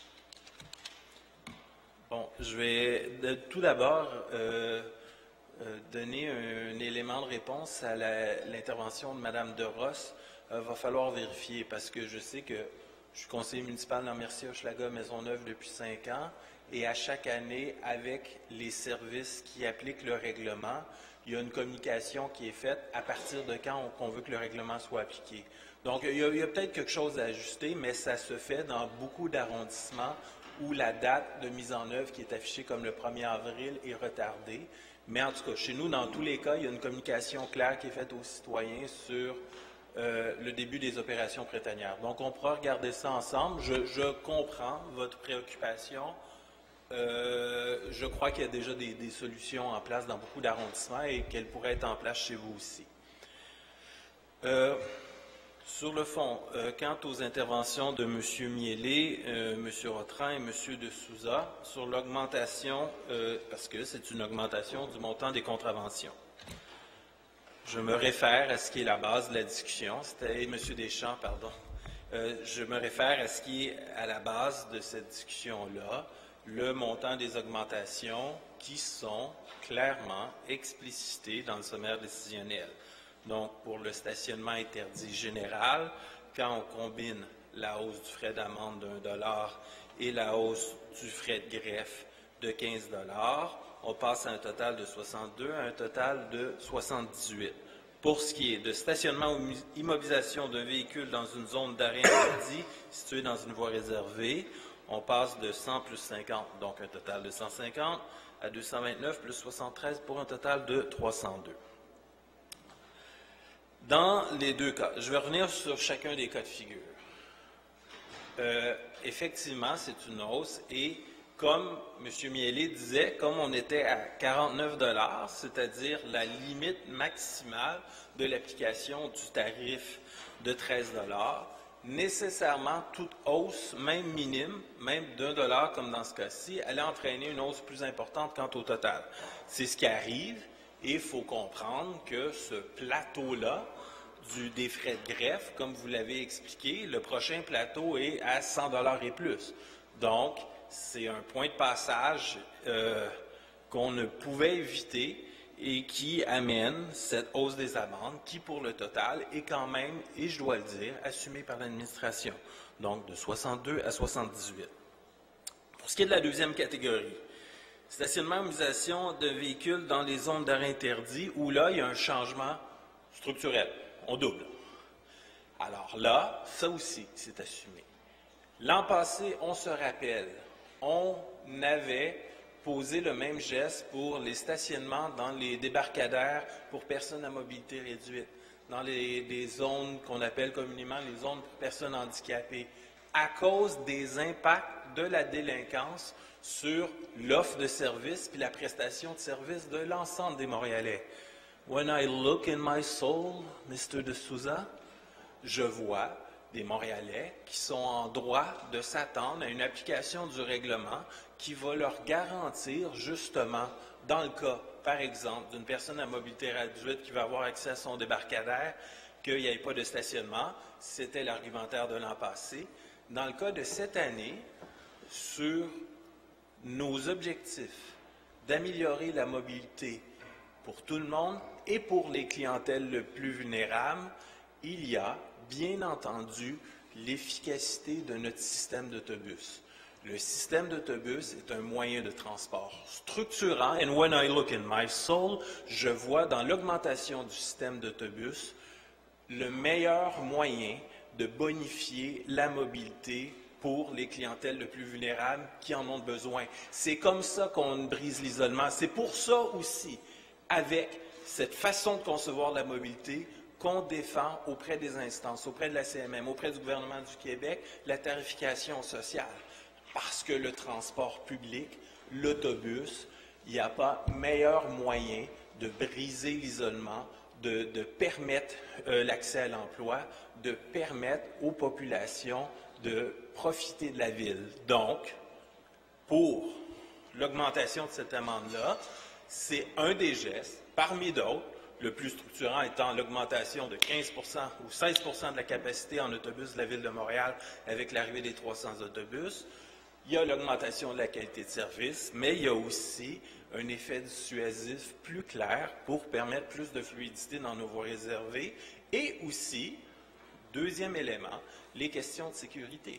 Bon, je vais de, tout d'abord euh, euh, donner un, un élément de réponse à l'intervention de Mme De Ross. Il euh, va falloir vérifier parce que je sais que je suis conseiller municipal dans Mercier-Hochelaga-Maisonneuve depuis cinq ans et à chaque année, avec les services qui appliquent le règlement, il y a une communication qui est faite à partir de quand on, on veut que le règlement soit appliqué. Donc, il y a, a peut-être quelque chose à ajuster, mais ça se fait dans beaucoup d'arrondissements où la date de mise en œuvre qui est affichée comme le premier avril est retardée. Mais en tout cas, chez nous, dans tous les cas, il y a une communication claire qui est faite aux citoyens sur euh, le début des opérations printanières. Donc, on pourra regarder ça ensemble. Je, je comprends votre préoccupation. Euh, je crois qu'il y a déjà des, des solutions en place dans beaucoup d'arrondissements et qu'elles pourraient être en place chez vous aussi. Euh, Sur le fond, euh, quant aux interventions de M. Miellé, euh, M. Autran et M. de Souza sur l'augmentation, euh, parce que c'est une augmentation du montant des contraventions. Je me réfère à ce qui est la base de la discussion, c'était M. Deschamps, pardon. Euh, je me réfère à ce qui est à la base de cette discussion-là, le montant des augmentations qui sont clairement explicités dans le sommaire décisionnel. Donc, pour le stationnement interdit général, quand on combine la hausse du frais d'amende d'un dollar et la hausse du frais de greffe de quinze dollars, on passe à un total de soixante-deux à un total de soixante-dix-huit. Pour ce qui est de stationnement ou immobilisation d'un véhicule dans une zone d'arrêt interdit située dans une voie réservée, on passe de cent plus cinquante, donc un total de cent cinquante, à deux cent vingt-neuf plus soixante-treize pour un total de trois cent deux. Dans les deux cas, je vais revenir sur chacun des cas de figure. Euh, effectivement, c'est une hausse et comme M. Miellé disait, comme on était à quarante-neuf dollars, c'est-à-dire la limite maximale de l'application du tarif de treize dollars, nécessairement toute hausse, même minime, même d'un dollar comme dans ce cas-ci, allait entraîner une hausse plus importante quant au total. C'est ce qui arrive. Et il faut comprendre que ce plateau-là, du, des frais de greffe, comme vous l'avez expliqué, le prochain plateau est à cent dollars et plus. Donc, c'est un point de passage euh, qu'on ne pouvait éviter et qui amène cette hausse des amendes qui, pour le total, est quand même, et je dois le dire, assumée par l'administration. Donc, de soixante-deux à soixante-dix-huit. Pour ce qui est de la deuxième catégorie, stationnement et mobilisation de véhicules dans les zones d'arrêt interdit, où là, il y a un changement structurel. On double. Alors là, ça aussi, c'est assumé. L'an passé, on se rappelle, on avait posé le même geste pour les stationnements dans les débarcadères pour personnes à mobilité réduite, dans les, les zones qu'on appelle communément les zones pour personnes handicapées. à cause des impacts de la délinquance sur l'offre de services puis la prestation de services de l'ensemble des Montréalais. When I look in my soul, Mister De Souza, je vois des Montréalais qui sont en droit de s'attendre à une application du règlement qui va leur garantir justement, dans le cas, par exemple, d'une personne à mobilité réduite qui va avoir accès à son débarcadère, qu'il n'y ait pas de stationnement. C'était l'argumentaire de l'an passé. Dans le cas de cette année, sur nos objectifs d'améliorer la mobilité pour tout le monde et pour les clientèles les plus vulnérables, il y a, bien entendu, l'efficacité de notre système d'autobus. Le système d'autobus est un moyen de transport structurant. And when I look in my soul, je vois dans l'augmentation du système d'autobus le meilleur moyen de bonifier la mobilité pour les clientèles les plus vulnérables qui en ont besoin. C'est comme ça qu'on brise l'isolement. C'est pour ça aussi, avec cette façon de concevoir la mobilité, qu'on défend auprès des instances, auprès de la C M M, auprès du gouvernement du Québec, la tarification sociale. Parce que le transport public, l'autobus, il n'y a pas meilleur moyen de briser l'isolement, de, de permettre euh, l'accès à l'emploi, de permettre aux populations de profiter de la ville. Donc, pour l'augmentation de cette amende-là, c'est un des gestes, parmi d'autres, le plus structurant étant l'augmentation de quinze pour cent ou seize pour cent de la capacité en autobus de la Ville de Montréal avec l'arrivée des trois cents autobus. Il y a l'augmentation de la qualité de service, mais il y a aussi un effet dissuasif plus clair pour permettre plus de fluidité dans nos voies réservées et aussi, deuxième élément, les questions de sécurité.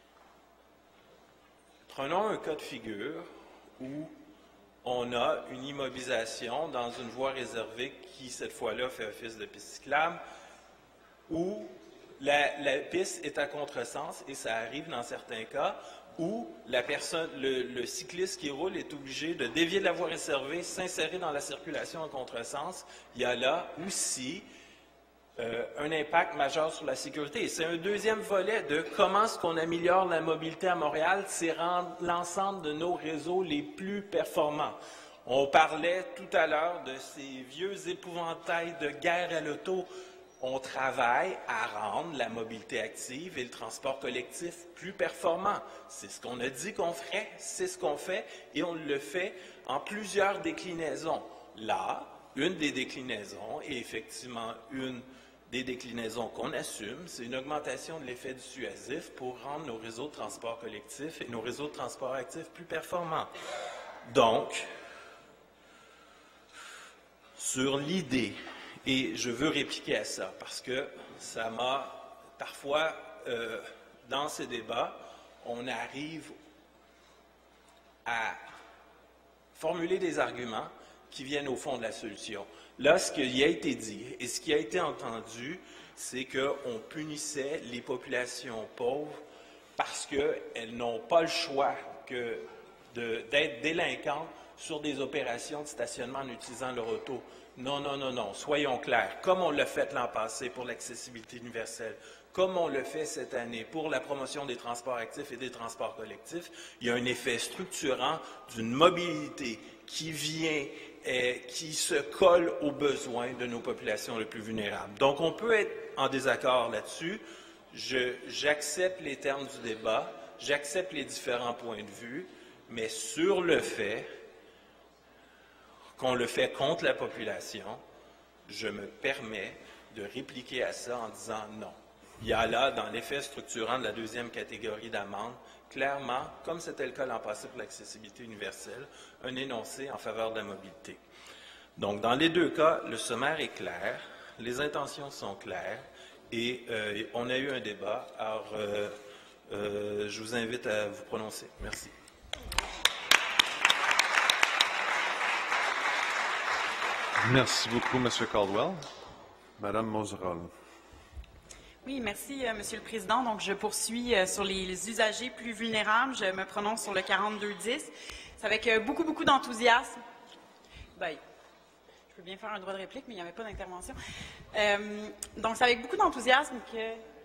Prenons un cas de figure où on a une immobilisation dans une voie réservée qui, cette fois-là, fait office de piste cyclable, où la, la piste est à contresens, et ça arrive dans certains cas, où la personne, le, le cycliste qui roule est obligé de dévier de la voie réservée, s'insérer dans la circulation en contresens. Il y a là aussi euh, un impact majeur sur la sécurité. Et c'est un deuxième volet de comment est-ce qu'on améliore la mobilité à Montréal, c'est rendre l'ensemble de nos réseaux les plus performants. On parlait tout à l'heure de ces vieux épouvantails de guerre à l'auto. On travaille à rendre la mobilité active et le transport collectif plus performants. C'est ce qu'on a dit qu'on ferait, c'est ce qu'on fait, et on le fait en plusieurs déclinaisons. Là, une des déclinaisons, et effectivement une des déclinaisons qu'on assume, c'est une augmentation de l'effet dissuasif pour rendre nos réseaux de transport collectif et nos réseaux de transport actif plus performants. Donc, sur l'idée, et je veux répliquer à ça, parce que ça m'a, parfois, euh, dans ces débats, on arrive à formuler des arguments qui viennent au fond de la solution. Là, ce qui a été dit et ce qui a été entendu, c'est qu'on punissait les populations pauvres parce qu'elles n'ont pas le choix que de, d'être délinquantes sur des opérations de stationnement en utilisant leur auto. Non, non, non, non. Soyons clairs. Comme on l'a fait l'an passé pour l'accessibilité universelle, comme on le fait cette année pour la promotion des transports actifs et des transports collectifs, il y a un effet structurant d'une mobilité qui vient, et qui se colle aux besoins de nos populations les plus vulnérables. Donc, on peut être en désaccord là-dessus. Je, j'accepte les termes du débat, j'accepte les différents points de vue, mais sur le fait qu'on le fait contre la population, je me permets de répliquer à ça en disant non. Il y a là, dans l'effet structurant de la deuxième catégorie d'amende, clairement, comme c'était le cas l'an passé pour l'accessibilité universelle, un énoncé en faveur de la mobilité. Donc, dans les deux cas, le sommaire est clair, les intentions sont claires, et euh, on a eu un débat. Alors, euh, euh, je vous invite à vous prononcer. Merci. Merci beaucoup, M. Caldwell. Madame Moserol. Oui, merci, euh, Monsieur le Président. Donc, je poursuis euh, sur les usagers plus vulnérables. Je me prononce sur le quarante-deux dix. C'est avec euh, beaucoup, beaucoup d'enthousiasme. Ben, je peux bien faire un droit de réplique, mais il n'y avait pas d'intervention. Euh, donc, c'est avec beaucoup d'enthousiasme que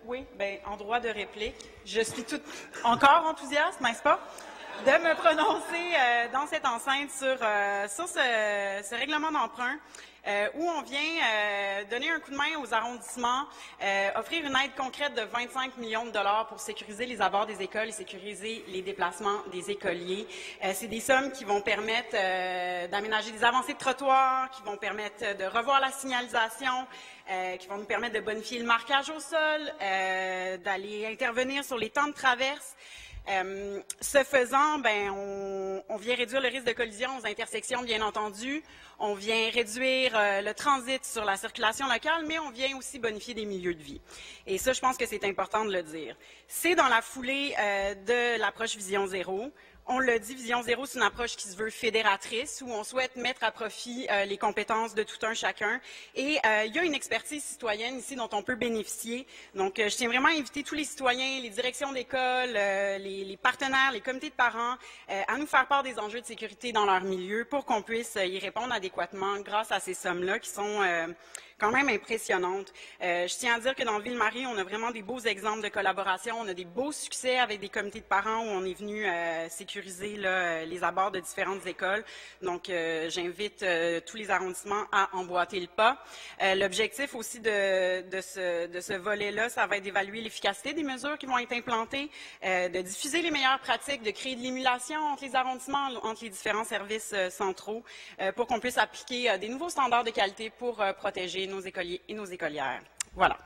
Oui, bien, en droit de réplique. Je suis tout encore enthousiaste, n'est-ce pas, de me prononcer euh, dans cette enceinte sur, euh, sur ce, ce règlement d'emprunt euh, où on vient euh, donner un coup de main aux arrondissements, euh, offrir une aide concrète de vingt-cinq millions de dollars pour sécuriser les abords des écoles et sécuriser les déplacements des écoliers. Euh, c'est des sommes qui vont permettre euh, d'aménager des avancées de trottoirs, qui vont permettre de revoir la signalisation, euh, qui vont nous permettre de bonifier le marquage au sol, euh, d'aller intervenir sur les temps de traverse. Euh, ce faisant, ben, on, on vient réduire le risque de collision aux intersections, bien entendu. On vient réduire euh, le transit sur la circulation locale, mais on vient aussi bonifier des milieux de vie. Et ça, je pense que c'est important de le dire. C'est dans la foulée euh, de l'approche Vision Zéro. On l'a dit, Vision Zéro, c'est une approche qui se veut fédératrice, où on souhaite mettre à profit euh, les compétences de tout un chacun. Et euh, il y a une expertise citoyenne ici dont on peut bénéficier. Donc, euh, je tiens vraiment à inviter tous les citoyens, les directions d'école, euh, les, les partenaires, les comités de parents, euh, à nous faire part des enjeux de sécurité dans leur milieu pour qu'on puisse euh, y répondre adéquatement grâce à ces sommes-là qui sont euh, quand même impressionnantes. Euh, je tiens à dire que dans Ville-Marie, on a vraiment des beaux exemples de collaboration. On a des beaux succès avec des comités de parents où on est venu euh, sécuriser là, les abords de différentes écoles. Donc, euh, j'invite euh, tous les arrondissements à emboîter le pas. Euh, L'objectif aussi de, de ce, de ce volet-là, ça va être d'évaluer l'efficacité des mesures qui vont être implantées, euh, de diffuser les meilleures pratiques, de créer de l'émulation entre les arrondissements, entre les différents services euh, centraux, euh, pour qu'on puisse appliquer euh, des nouveaux standards de qualité pour euh, protéger nos écoliers et nos écolières. Voilà.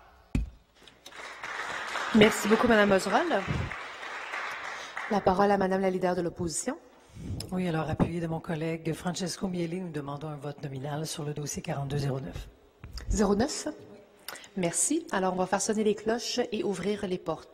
Merci beaucoup, Mme Oserol. La parole à Mme la leader de l'opposition. Oui, alors, appuyé de mon collègue Francesco Miele, nous demandons un vote nominal sur le dossier quarante-deux zéro neuf. zéro neuf? Merci. Alors, on va faire sonner les cloches et ouvrir les portes.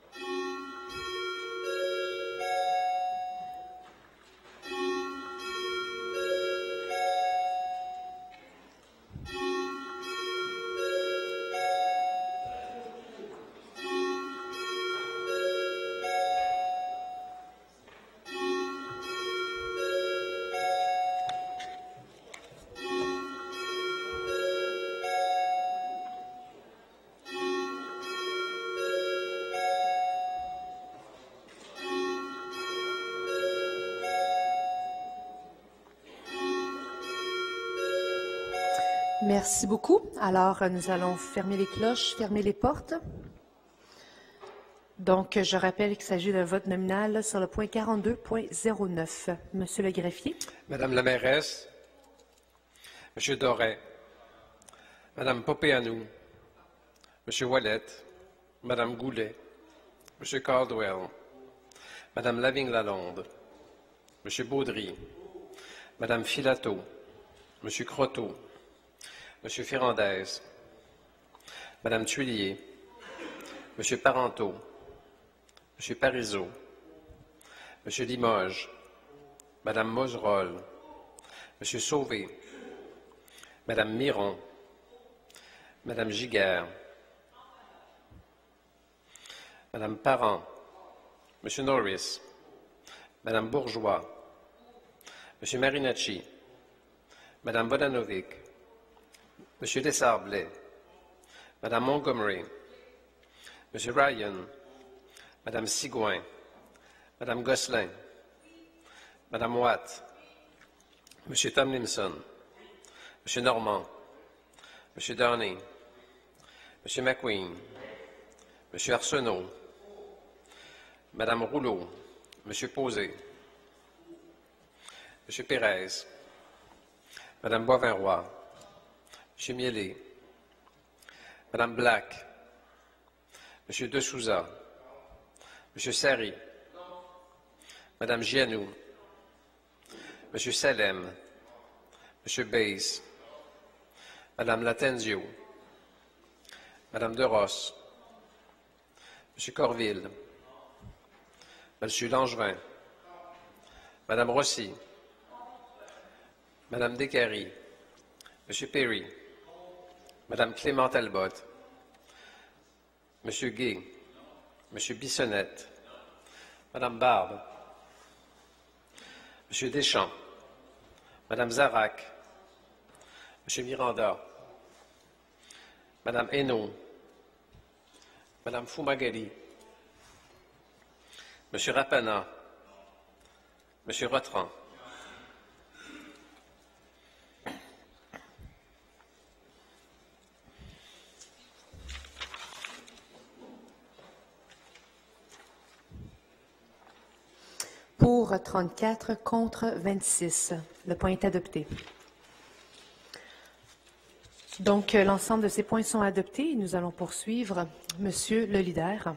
Merci beaucoup. Alors, nous allons fermer les cloches, fermer les portes. Donc, je rappelle qu'il s'agit d'un vote nominal sur le point quarante-deux zéro neuf. Monsieur le greffier. Madame la mairesse, Monsieur Doré, Madame Popeanou, Monsieur Wallet, Madame Goulet, Monsieur Caldwell, Madame Lavigne-Lalonde, Monsieur Baudry, Madame Filato, Monsieur Croteau, Monsieur Ferrandez, Madame Tuillier, Monsieur Parenteau, Monsieur Parizeau, Monsieur Limoges, Madame Moserol, Monsieur Sauvé, Madame Miron, Madame Giguère, Madame Parent, Monsieur Norris, Madame Bourgeois, Monsieur Marinacci, Madame Vodanovic, Monsieur Desarblais, Madame Montgomery, Monsieur Ryan, Madame Sigouin, Madame Gosselin, Madame Watt, Monsieur Tomlinson, Monsieur Normand, Monsieur Downey, Monsieur McQueen, Monsieur Arsenault, Madame Rouleau, Monsieur Posé, Monsieur Pérez, Madame Boivin-Roy, Monsieur Miele, Madame Black, Monsieur De Souza, Monsieur Sari, Madame Gianou, Monsieur Salem, Monsieur Bays, Madame Latenzio, Madame De Ross, Monsieur Corville, Monsieur Langevin, Madame Rossi, Madame Descaries, Monsieur Perry, Madame Clément Talbot, Monsieur Gay, Monsieur Bissonnette, Madame Barbe, Monsieur Deschamps, Madame Zarac, Monsieur Miranda, Madame Hainaut, Madame Fumagalli, Monsieur Rapana, Monsieur Rotran, Pour trente-quatre, contre vingt-six. Le point est adopté. Donc, l'ensemble de ces points sont adoptés. Nous allons poursuivre. Monsieur le leader.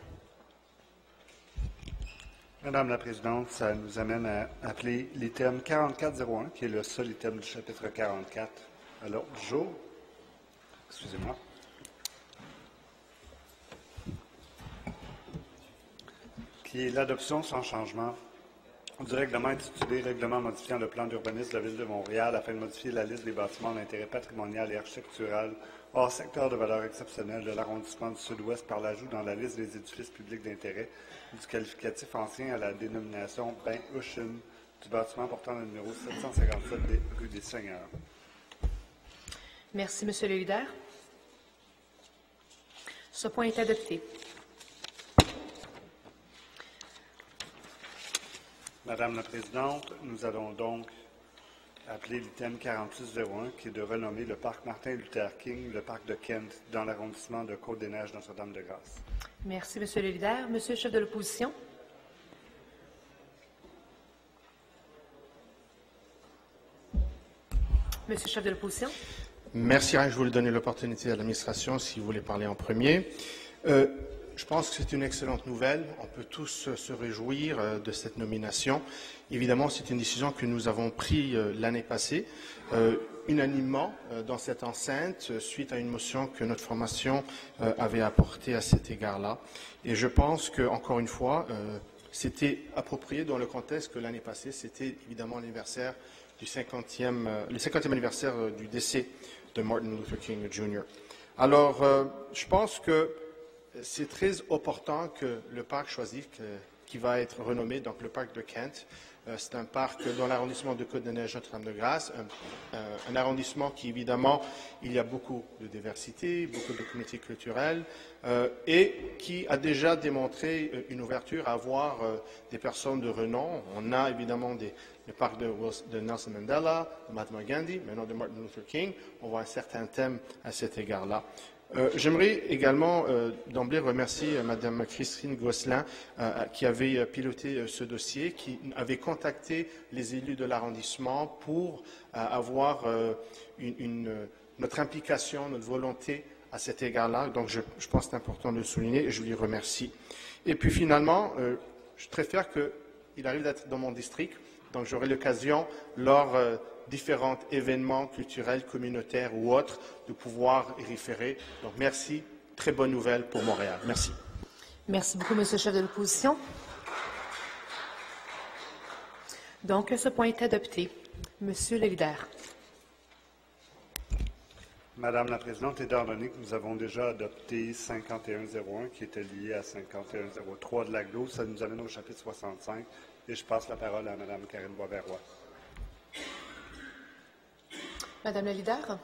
Madame la Présidente, ça nous amène à appeler l'item quarante-quatre zéro un, qui est le seul item du chapitre quarante-quatre à l'ordre du jour. Excusez-moi. Qui est l'adoption sans changement du règlement intitulé « Règlement modifiant le plan d'urbanisme de la Ville de Montréal afin de modifier la liste des bâtiments d'intérêt patrimonial et architectural hors secteur de valeur exceptionnelle de l'arrondissement du Sud-Ouest par l'ajout dans la liste des édifices publics d'intérêt du qualificatif ancien à la dénomination Bain Ushin du bâtiment portant le numéro sept cent cinquante-sept rue des Seigneurs. » Merci, Monsieur le leader. Ce point est adopté. Madame la Présidente, nous allons donc appeler l'item quarante-six zéro un, qui est de renommer le parc Martin Luther King, le parc de Kent, dans l'arrondissement de Côte-des-Neiges, Notre-Dame-de-Grâce. Merci, Monsieur le leader. Monsieur le chef de l'opposition. Monsieur le chef de l'opposition. Merci. Je voulais donner l'opportunité à l'administration si vous voulez parler en premier. Euh, Je pense que c'est une excellente nouvelle. On peut tous se réjouir de cette nomination. Évidemment, c'est une décision que nous avons prise l'année passée, euh, unanimement dans cette enceinte, suite à une motion que notre formation euh, avait apportée à cet égard-là. Et je pense que, encore une fois, euh, c'était approprié dans le contexte que l'année passée, c'était évidemment l'anniversaire du cinquantième, euh, le cinquantième anniversaire euh, du décès de Martin Luther King Junior Alors, euh, je pense que c'est très opportun que le parc choisi, que, qui va être renommé, donc le parc de Kent, euh, c'est un parc dans l'arrondissement de Côte-des-Neiges, Notre-Dame-de-Grâce, un, un, un arrondissement qui, évidemment, il y a beaucoup de diversité, beaucoup de communautés culturelles, euh, et qui a déjà démontré une ouverture à avoir euh, des personnes de renom. On a évidemment des, le parc de, de Nelson Mandela, de Mahatma Gandhi, maintenant de Martin Luther King. On voit un certain thème à cet égard-là. Euh, J'aimerais également euh, d'emblée remercier euh, Mme Christine Gosselin euh, qui avait euh, piloté euh, ce dossier, qui avait contacté les élus de l'arrondissement pour euh, avoir euh, une, une, notre implication, notre volonté à cet égard-là. Donc je, je pense que c'est important de le souligner et je lui remercie. Et puis finalement, euh, je suis très fier qu'il arrive d'être dans mon district, donc j'aurai l'occasion lors euh, différents événements culturels, communautaires ou autres, de pouvoir y référer. Donc, merci. Très bonne nouvelle pour Montréal. Merci. Merci beaucoup, Monsieur le chef de l'opposition. Donc, ce point est adopté. Monsieur le leader. Madame la Présidente, étant donné que nous avons déjà adopté cinquante et un zéro un, qui était lié à cinquante et un zéro trois de l'A C L O, ça nous amène au chapitre soixante-cinq, et je passe la parole à Mme Karine Boisvert-Roy. Madame la leader.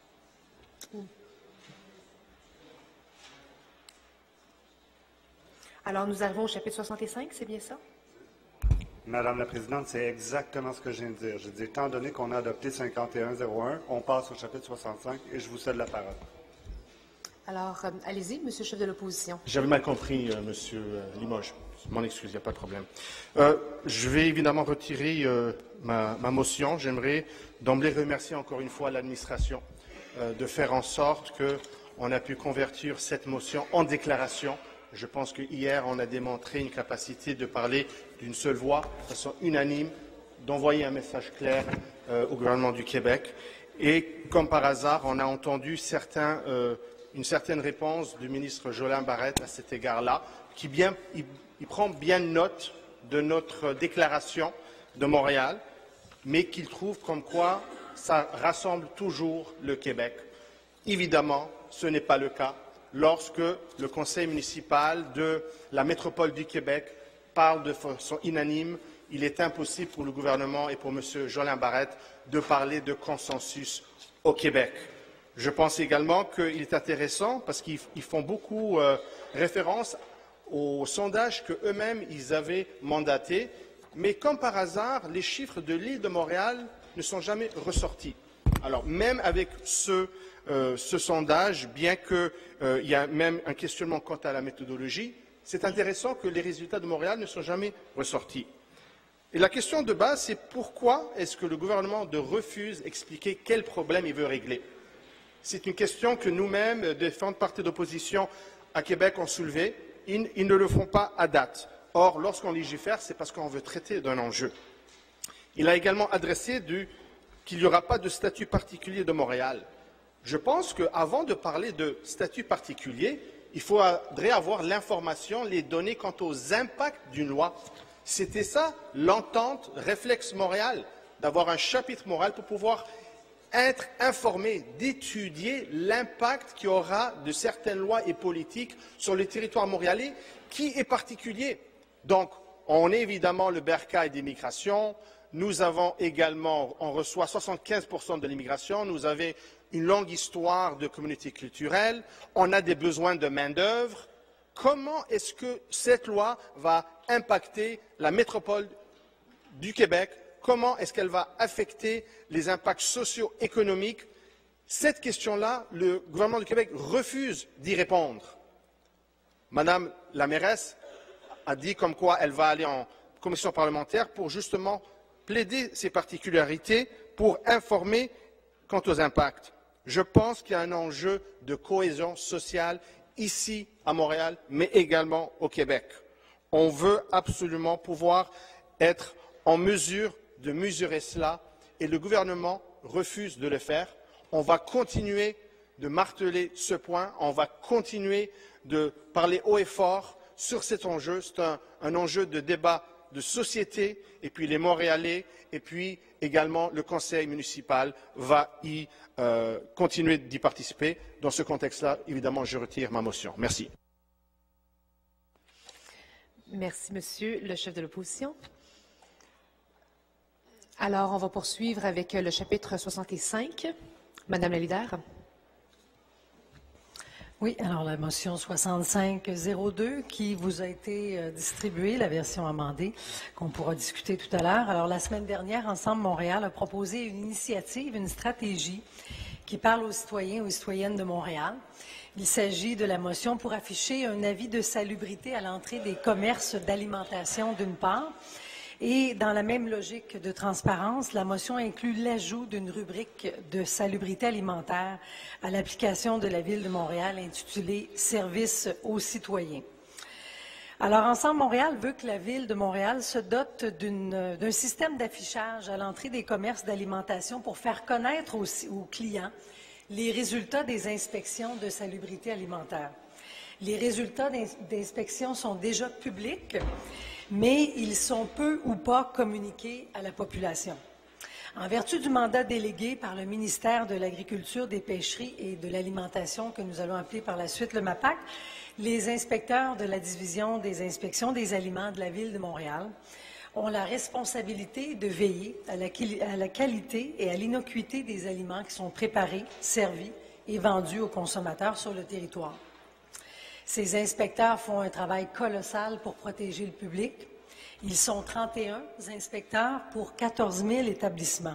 Alors, nous arrivons au chapitre soixante-cinq, c'est bien ça? Madame la Présidente, c'est exactement ce que je viens de dire. Je dis, étant donné qu'on a adopté cinquante et un zéro un, on passe au chapitre soixante-cinq et je vous cède la parole. Alors, euh, allez-y, Monsieur le chef de l'opposition. J'avais mal compris, euh, Monsieur euh, Limoges. Mon excuse, il n'y a pas de problème. Euh, je vais évidemment retirer euh, ma, ma motion. J'aimerais d'emblée remercier encore une fois l'administration euh, de faire en sorte qu'on a pu convertir cette motion en déclaration. Je pense qu'hier, on a démontré une capacité de parler d'une seule voix, de façon unanime, d'envoyer un message clair euh, au gouvernement du Québec. Et comme par hasard, on a entendu certains, euh, une certaine réponse du ministre Jolin Barrette à cet égard-là, qui bien, il, il prend bien note de notre déclaration de Montréal, mais qu'il trouve comme quoi ça rassemble toujours le Québec. Évidemment, ce n'est pas le cas lorsque le conseil municipal de la métropole du Québec parle de façon unanime. Il est impossible pour le gouvernement et pour M. Jolin Barrette de parler de consensus au Québec. Je pense également qu'il est intéressant parce qu'ils font beaucoup euh, référence aux sondages qu'eux-mêmes ils avaient mandatés, mais comme par hasard, les chiffres de l'île de Montréal ne sont jamais ressortis. Alors, même avec ce, euh, ce sondage, bien qu'il euh, y a même un questionnement quant à la méthodologie, c'est intéressant que les résultats de Montréal ne sont jamais ressortis. Et la question de base, c'est pourquoi est-ce que le gouvernement de refuse d'expliquer quel problème il veut régler? C'est une question que nous-mêmes, différents partis d'opposition à Québec, ont soulevée. Ils, ils ne le font pas à date. Or, lorsqu'on légifère, c'est parce qu'on veut traiter d'un enjeu. Il a également adressé qu'il n'y aura pas de statut particulier de Montréal. Je pense qu'avant de parler de statut particulier, il faudrait avoir l'information, les données quant aux impacts d'une loi. C'était ça l'entente Réflexe Montréal, d'avoir un chapitre Montréal pour pouvoir être informé, d'étudier l'impact qu'il y aura de certaines lois et politiques sur le territoire montréalais, qui est particulier. Donc, on est évidemment le bercail des migrations. Nous avons également, on reçoit soixante-quinze pour cent de l'immigration. Nous avons une longue histoire de communauté culturelle. On a des besoins de main-d'œuvre. Comment est-ce que cette loi va impacter la métropole du Québec? Comment est-ce qu'elle va affecter les impacts socio-économiques? Cette question-là, le gouvernement du Québec refuse d'y répondre. Madame la mairesse a dit comme quoi elle va aller en commission parlementaire pour justement plaider ces particularités, pour informer quant aux impacts. Je pense qu'il y a un enjeu de cohésion sociale ici à Montréal, mais également au Québec. On veut absolument pouvoir être en mesure de mesurer cela et le gouvernement refuse de le faire. On va continuer de marteler ce point, on va continuer de parler haut et fort sur cet enjeu. C'est un, un enjeu de débat de société, et puis les Montréalais, et puis également le conseil municipal va y euh, continuer d'y participer. Dans ce contexte-là, évidemment, je retire ma motion. Merci. Merci, Monsieur le chef de l'opposition. Alors, on va poursuivre avec le chapitre soixante-cinq. Madame la leader. Oui, alors la motion soixante-cinq zéro deux qui vous a été euh, distribuée, la version amendée, qu'on pourra discuter tout à l'heure. Alors, la semaine dernière, Ensemble Montréal a proposé une initiative, une stratégie qui parle aux citoyens et aux citoyennes de Montréal. Il s'agit de la motion pour afficher un avis de salubrité à l'entrée des commerces d'alimentation, d'une part. Et dans la même logique de transparence, la motion inclut l'ajout d'une rubrique de salubrité alimentaire à l'application de la Ville de Montréal intitulée « Services aux citoyens ». Alors, Ensemble Montréal veut que la Ville de Montréal se dote d'un système d'affichage à l'entrée des commerces d'alimentation pour faire connaître aux, aux clients les résultats des inspections de salubrité alimentaire. Les résultats d'inspection sont déjà publics, mais ils sont peu ou pas communiqués à la population. En vertu du mandat délégué par le ministère de l'Agriculture, des Pêcheries et de l'Alimentation, que nous allons appeler par la suite le MAPAC, les inspecteurs de la Division des inspections des aliments de la Ville de Montréal ont la responsabilité de veiller à la, à la qualité et à l'innocuité des aliments qui sont préparés, servis et vendus aux consommateurs sur le territoire. Ces inspecteurs font un travail colossal pour protéger le public. Ils sont trente et un inspecteurs pour quatorze mille établissements.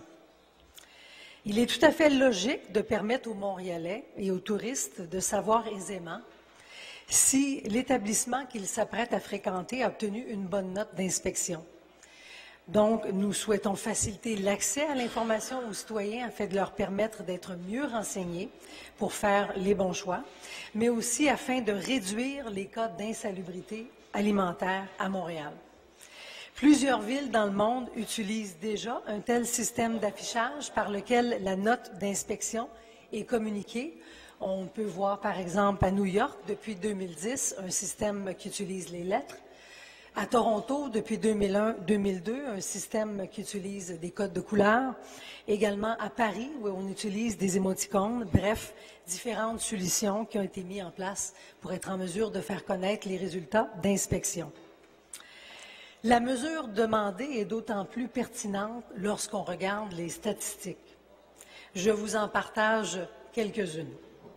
Il est tout à fait logique de permettre aux Montréalais et aux touristes de savoir aisément si l'établissement qu'ils s'apprêtent à fréquenter a obtenu une bonne note d'inspection. Donc, nous souhaitons faciliter l'accès à l'information aux citoyens afin de leur permettre d'être mieux renseignés pour faire les bons choix, mais aussi afin de réduire les cas d'insalubrité alimentaire à Montréal. Plusieurs villes dans le monde utilisent déjà un tel système d'affichage par lequel la note d'inspection est communiquée. On peut voir, par exemple, à New York, depuis deux mille dix, un système qui utilise les lettres. À Toronto, depuis deux mille un deux mille deux, un système qui utilise des codes de couleurs. Également à Paris, où on utilise des émoticônes. Bref, différentes solutions qui ont été mises en place pour être en mesure de faire connaître les résultats d'inspection. La mesure demandée est d'autant plus pertinente lorsqu'on regarde les statistiques. Je vous en partage quelques-unes.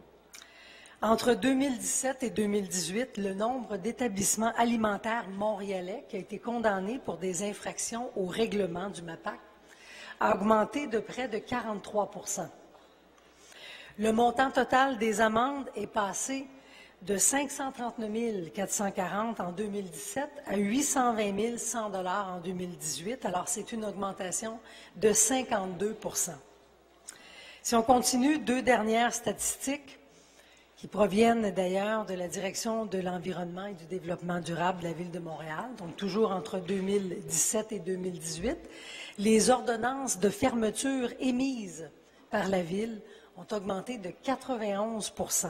Entre deux mille dix-sept et deux mille dix-huit, le nombre d'établissements alimentaires montréalais qui a été condamné pour des infractions au règlement du MAPAC a augmenté de près de quarante-trois pour cent. Le montant total des amendes est passé de cinq cent trente-neuf mille quatre cent quarante en deux mille dix-sept à huit cent vingt mille cent dollars en deux mille dix-huit. Alors, c'est une augmentation de cinquante-deux pour cent. Si on continue, deux dernières statistiques qui proviennent d'ailleurs de la Direction de l'environnement et du développement durable de la Ville de Montréal, donc toujours entre deux mille dix-sept et deux mille dix-huit, les ordonnances de fermeture émises par la Ville ont augmenté de quatre-vingt-onze pour cent.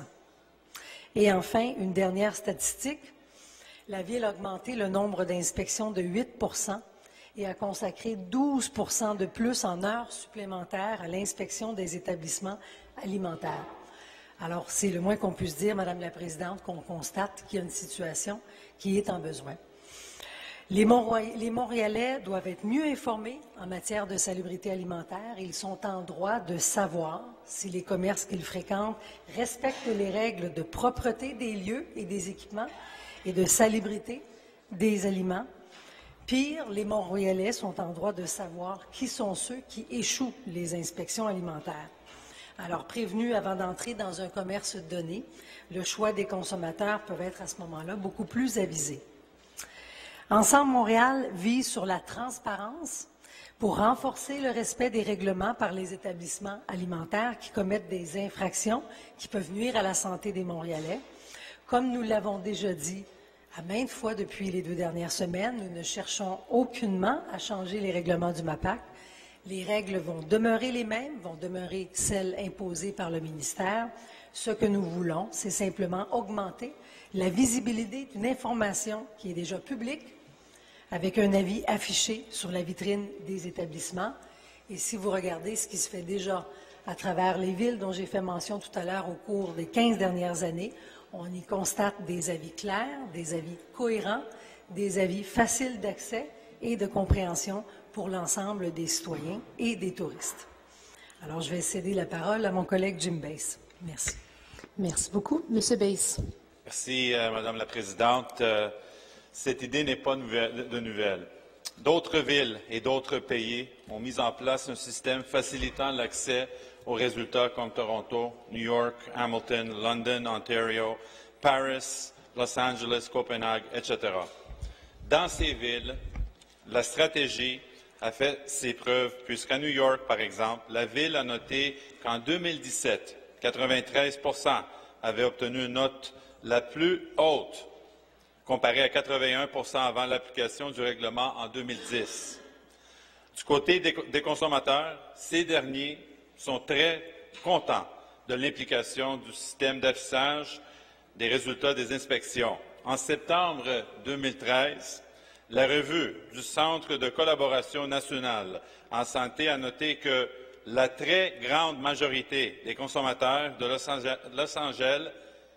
Et enfin, une dernière statistique, la Ville a augmenté le nombre d'inspections de huit pour cent et a consacré douze pour cent de plus en heures supplémentaires à l'inspection des établissements alimentaires. Alors, c'est le moins qu'on puisse dire, Madame la Présidente, qu'on constate qu'il y a une situation qui est en besoin. Les, Montroy- les Montréalais doivent être mieux informés en matière de salubrité alimentaire. Ils sont en droit de savoir si les commerces qu'ils fréquentent respectent les règles de propreté des lieux et des équipements et de salubrité des aliments. Pire, les Montréalais sont en droit de savoir qui sont ceux qui échouent les inspections alimentaires. Alors, prévenus avant d'entrer dans un commerce donné, le choix des consommateurs peut être à ce moment-là beaucoup plus avisé. Ensemble Montréal vise sur la transparence pour renforcer le respect des règlements par les établissements alimentaires qui commettent des infractions qui peuvent nuire à la santé des Montréalais. Comme nous l'avons déjà dit à maintes fois depuis les deux dernières semaines, nous ne cherchons aucunement à changer les règlements du MAPAC. Les règles vont demeurer les mêmes, vont demeurer celles imposées par le ministère. Ce que nous voulons, c'est simplement augmenter la visibilité d'une information qui est déjà publique, avec un avis affiché sur la vitrine des établissements. Et si vous regardez ce qui se fait déjà à travers les villes dont j'ai fait mention tout à l'heure au cours des quinze dernières années, on y constate des avis clairs, des avis cohérents, des avis faciles d'accès et de compréhension pour l'ensemble des citoyens et des touristes. Alors, je vais céder la parole à mon collègue Jim Bass. Merci. Merci beaucoup. Monsieur Bass. Merci, euh, Madame la Présidente. Euh, cette idée n'est pas nouvelle, de nouvelle. D'autres villes et d'autres pays ont mis en place un système facilitant l'accès aux résultats comme Toronto, New York, Hamilton, London, Ontario, Paris, Los Angeles, Copenhague, et cetera. Dans ces villes, la stratégie a fait ses preuves, puisqu'à New York, par exemple, la Ville a noté qu'en deux mille dix-sept, quatre-vingt-treize pour cent avaient obtenu une note la plus haute, comparée à quatre-vingt-un pour cent avant l'application du règlement en deux mille dix. Du côté des, des consommateurs, ces derniers sont très contents de l'implication du système d'affichage des résultats des inspections. En septembre deux mille treize, la revue du Centre de collaboration nationale en santé a noté que la très grande majorité des consommateurs de Los Angeles, Los Angeles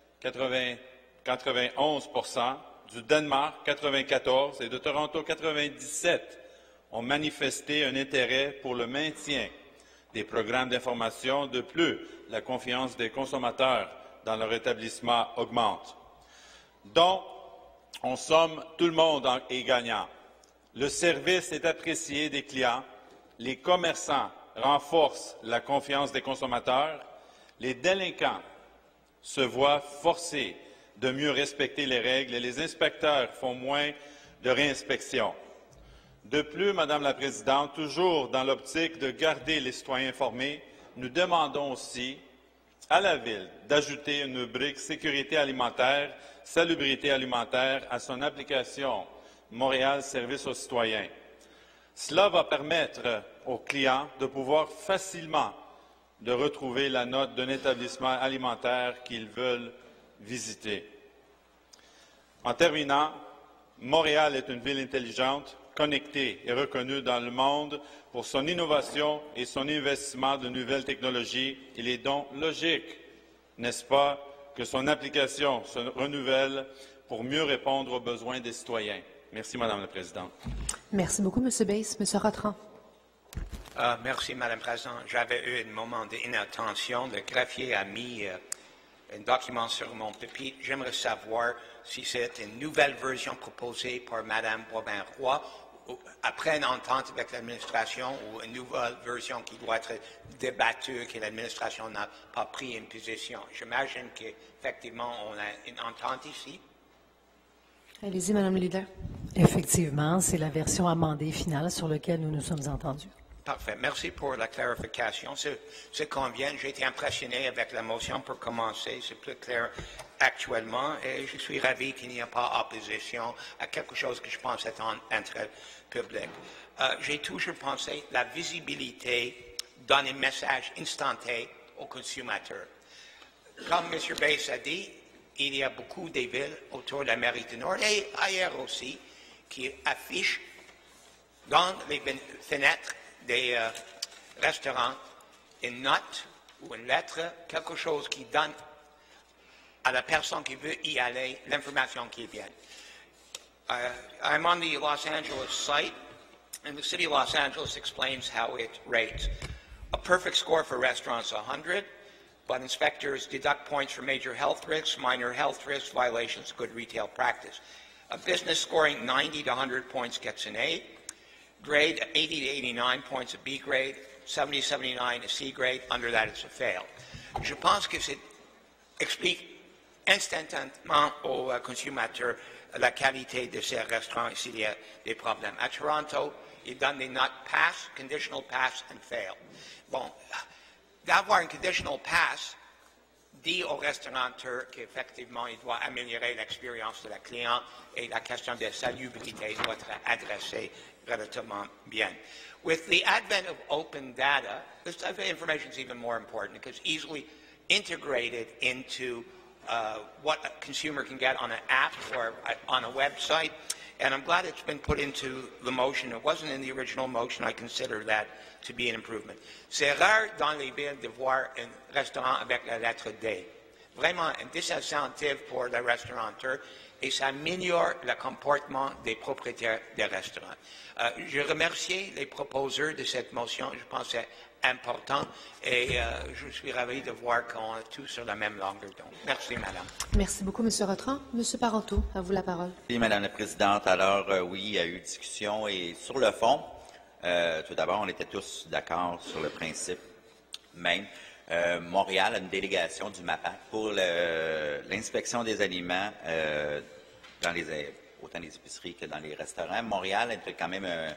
quatre-vingt-onze pour cent, du Danemark, quatre-vingt-quatorze pour cent et de Toronto, quatre-vingt-dix-sept pour cent ont manifesté un intérêt pour le maintien des programmes d'information. De plus, la confiance des consommateurs dans leur établissement augmente. Donc, en somme, tout le monde est gagnant. Le service est apprécié des clients, les commerçants renforcent la confiance des consommateurs, les délinquants se voient forcés de mieux respecter les règles et les inspecteurs font moins de réinspections. De plus, Madame la Présidente, toujours dans l'optique de garder les citoyens informés, nous demandons aussi à la Ville d'ajouter une rubrique sécurité alimentaire, salubrité alimentaire à son application Montréal Service aux citoyens. Cela va permettre aux clients de pouvoir facilement de retrouver la note d'un établissement alimentaire qu'ils veulent visiter. En terminant, Montréal est une ville intelligente, connectée et reconnue dans le monde pour son innovation et son investissement de nouvelles technologies. Il est donc logique, n'est-ce pas, que son application se renouvelle pour mieux répondre aux besoins des citoyens. Merci, Madame la Présidente. Merci beaucoup, Monsieur Bass. Monsieur Rotran. Uh, merci, Madame la Présidente. J'avais eu un moment d'inattention. Le greffier a mis uh, un document sur mon pupitre. J'aimerais savoir si c'est une nouvelle version proposée par Madame Robin-Roy après une entente avec l'administration ou une nouvelle version qui doit être débattue, que l'administration n'a pas pris une position. J'imagine qu'effectivement, on a une entente ici. Allez-y, Madame le leader. Effectivement, c'est la version amendée finale sur laquelle nous nous sommes entendus. Parfait. Merci pour la clarification. C'est convient. J'ai été impressionné avec la motion pour commencer. C'est plus clair actuellement et je suis ravi qu'il n'y ait pas opposition à quelque chose que je pense être en intérêt public. Euh, J'ai toujours pensé que la visibilité donne un message instantané aux consommateurs. Comme M. Bass a dit, il y a beaucoup de villes autour de l'Amérique du Nord et ailleurs aussi qui affichent dans les fenêtres des euh, restaurants une note ou une lettre, quelque chose qui donne à la personne qui veut y aller l'information qui vient. Uh, I'm on the Los Angeles site, and the city of Los Angeles explains how it rates. A perfect score for restaurants, one hundred, but inspectors deduct points for major health risks, minor health risks, violations of good retail practice. A business scoring ninety to one hundred points gets an A. Grade eighty to eighty-nine points, a B grade, seventy to seventy-nine, a C grade. Under that, it's a fail. Je pense que c'est explique instantanément aux uh, consommateurs la qualité de ces restaurants s'il y a des problèmes. À Toronto, ils donnent des notes pass, conditional pass, and fail. Bon, d'avoir un conditional pass dit au restaurateur qu'effectivement, il doit améliorer l'expérience de la cliente et la question de salubrité doit être adressée relativement bien. With the advent of open data, this type of information is even more important because it's easily integrated into uh, what a consumer can get on an app or on a website. And I'm glad it's been put into the motion. It wasn't in the original motion. I consider that to be an improvement. C'est rare dans les villes de voir un restaurant avec la lettre D. Vraiment un désincentive pour le restaurateur et ça améliore le comportement des propriétaires des restaurants. Euh, je remercie les proposeurs de cette motion. Je pense que c'est important et euh, je suis ravi de voir qu'on est tous sur la même longueur d'onde. Merci, Madame. Merci beaucoup, M. Rotran. M. Parenteau, à vous la parole. Oui, Madame la Présidente. Alors, euh, oui, il y a eu discussion et sur le fond, euh, tout d'abord, on était tous d'accord sur le principe même. Euh, Montréal a une délégation du MAPAC pour l'inspection des aliments euh, dans les, autant les épiceries que dans les restaurants. Montréal est quand même un,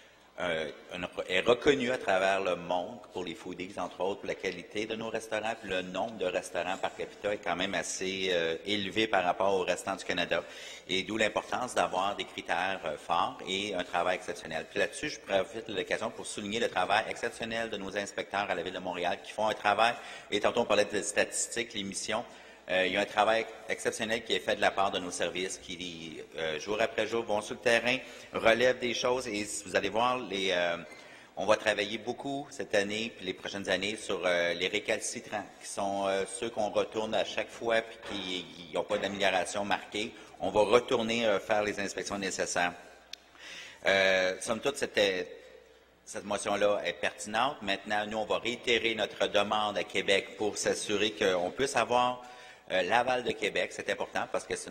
un, un, est reconnu à travers le monde pour les foodies, entre autres, pour la qualité de nos restaurants. Puis le nombre de restaurants par capita est quand même assez euh, élevé par rapport au restant du Canada. Et d'où l'importance d'avoir des critères euh, forts et un travail exceptionnel. Puis là-dessus, je profite de l'occasion pour souligner le travail exceptionnel de nos inspecteurs à la Ville de Montréal qui font un travail, et tantôt on parlait de statistiques, les missions, euh, il y a un travail exceptionnel qui est fait de la part de nos services qui, euh, jour après jour, vont sur le terrain, relèvent des choses et vous allez voir, les, euh, on va travailler beaucoup cette année puis les prochaines années sur euh, les récalcitrants, qui sont euh, ceux qu'on retourne à chaque fois puis qui n'ont pas d'amélioration marquée. On va retourner euh, faire les inspections nécessaires. Euh, somme toute, c'était, cette motion-là est pertinente. Maintenant, nous, on va réitérer notre demande à Québec pour s'assurer qu'on puisse avoir euh, l'aval de Québec. C'est important parce que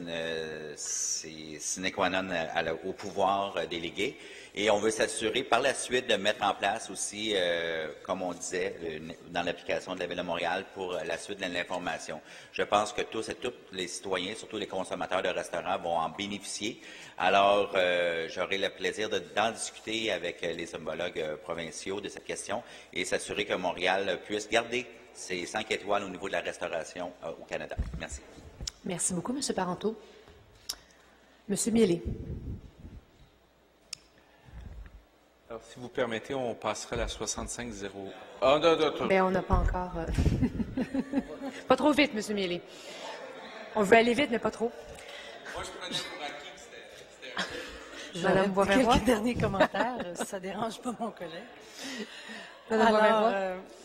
c'est sine qua non au pouvoir euh, délégué. Et on veut s'assurer par la suite de mettre en place aussi, euh, comme on disait, le, dans l'application de la Ville de Montréal pour la suite de l'information. Je pense que tous et tous les citoyens, surtout les consommateurs de restaurants, vont en bénéficier. Alors, euh, j'aurai le plaisir d'en discuter avec les homologues provinciaux de cette question et s'assurer que Montréal puisse garder ses cinq étoiles au niveau de la restauration euh, au Canada. Merci. Merci beaucoup, M. Parenteau. M. Miellé. Alors, si vous permettez, on passera à la soixante-cinq zéro. Ah, non, non, non. Mais on n'a pas encore... Euh... pas trop vite, M. Miellé. On veut aller vite, mais pas trop. Moi, je prenais pour acquis que c'était... Madame Boisvert-Roy. Quelques derniers commentaires, si ça ne dérange pas mon collègue. Madame Alors, Boisvert-Roy. euh,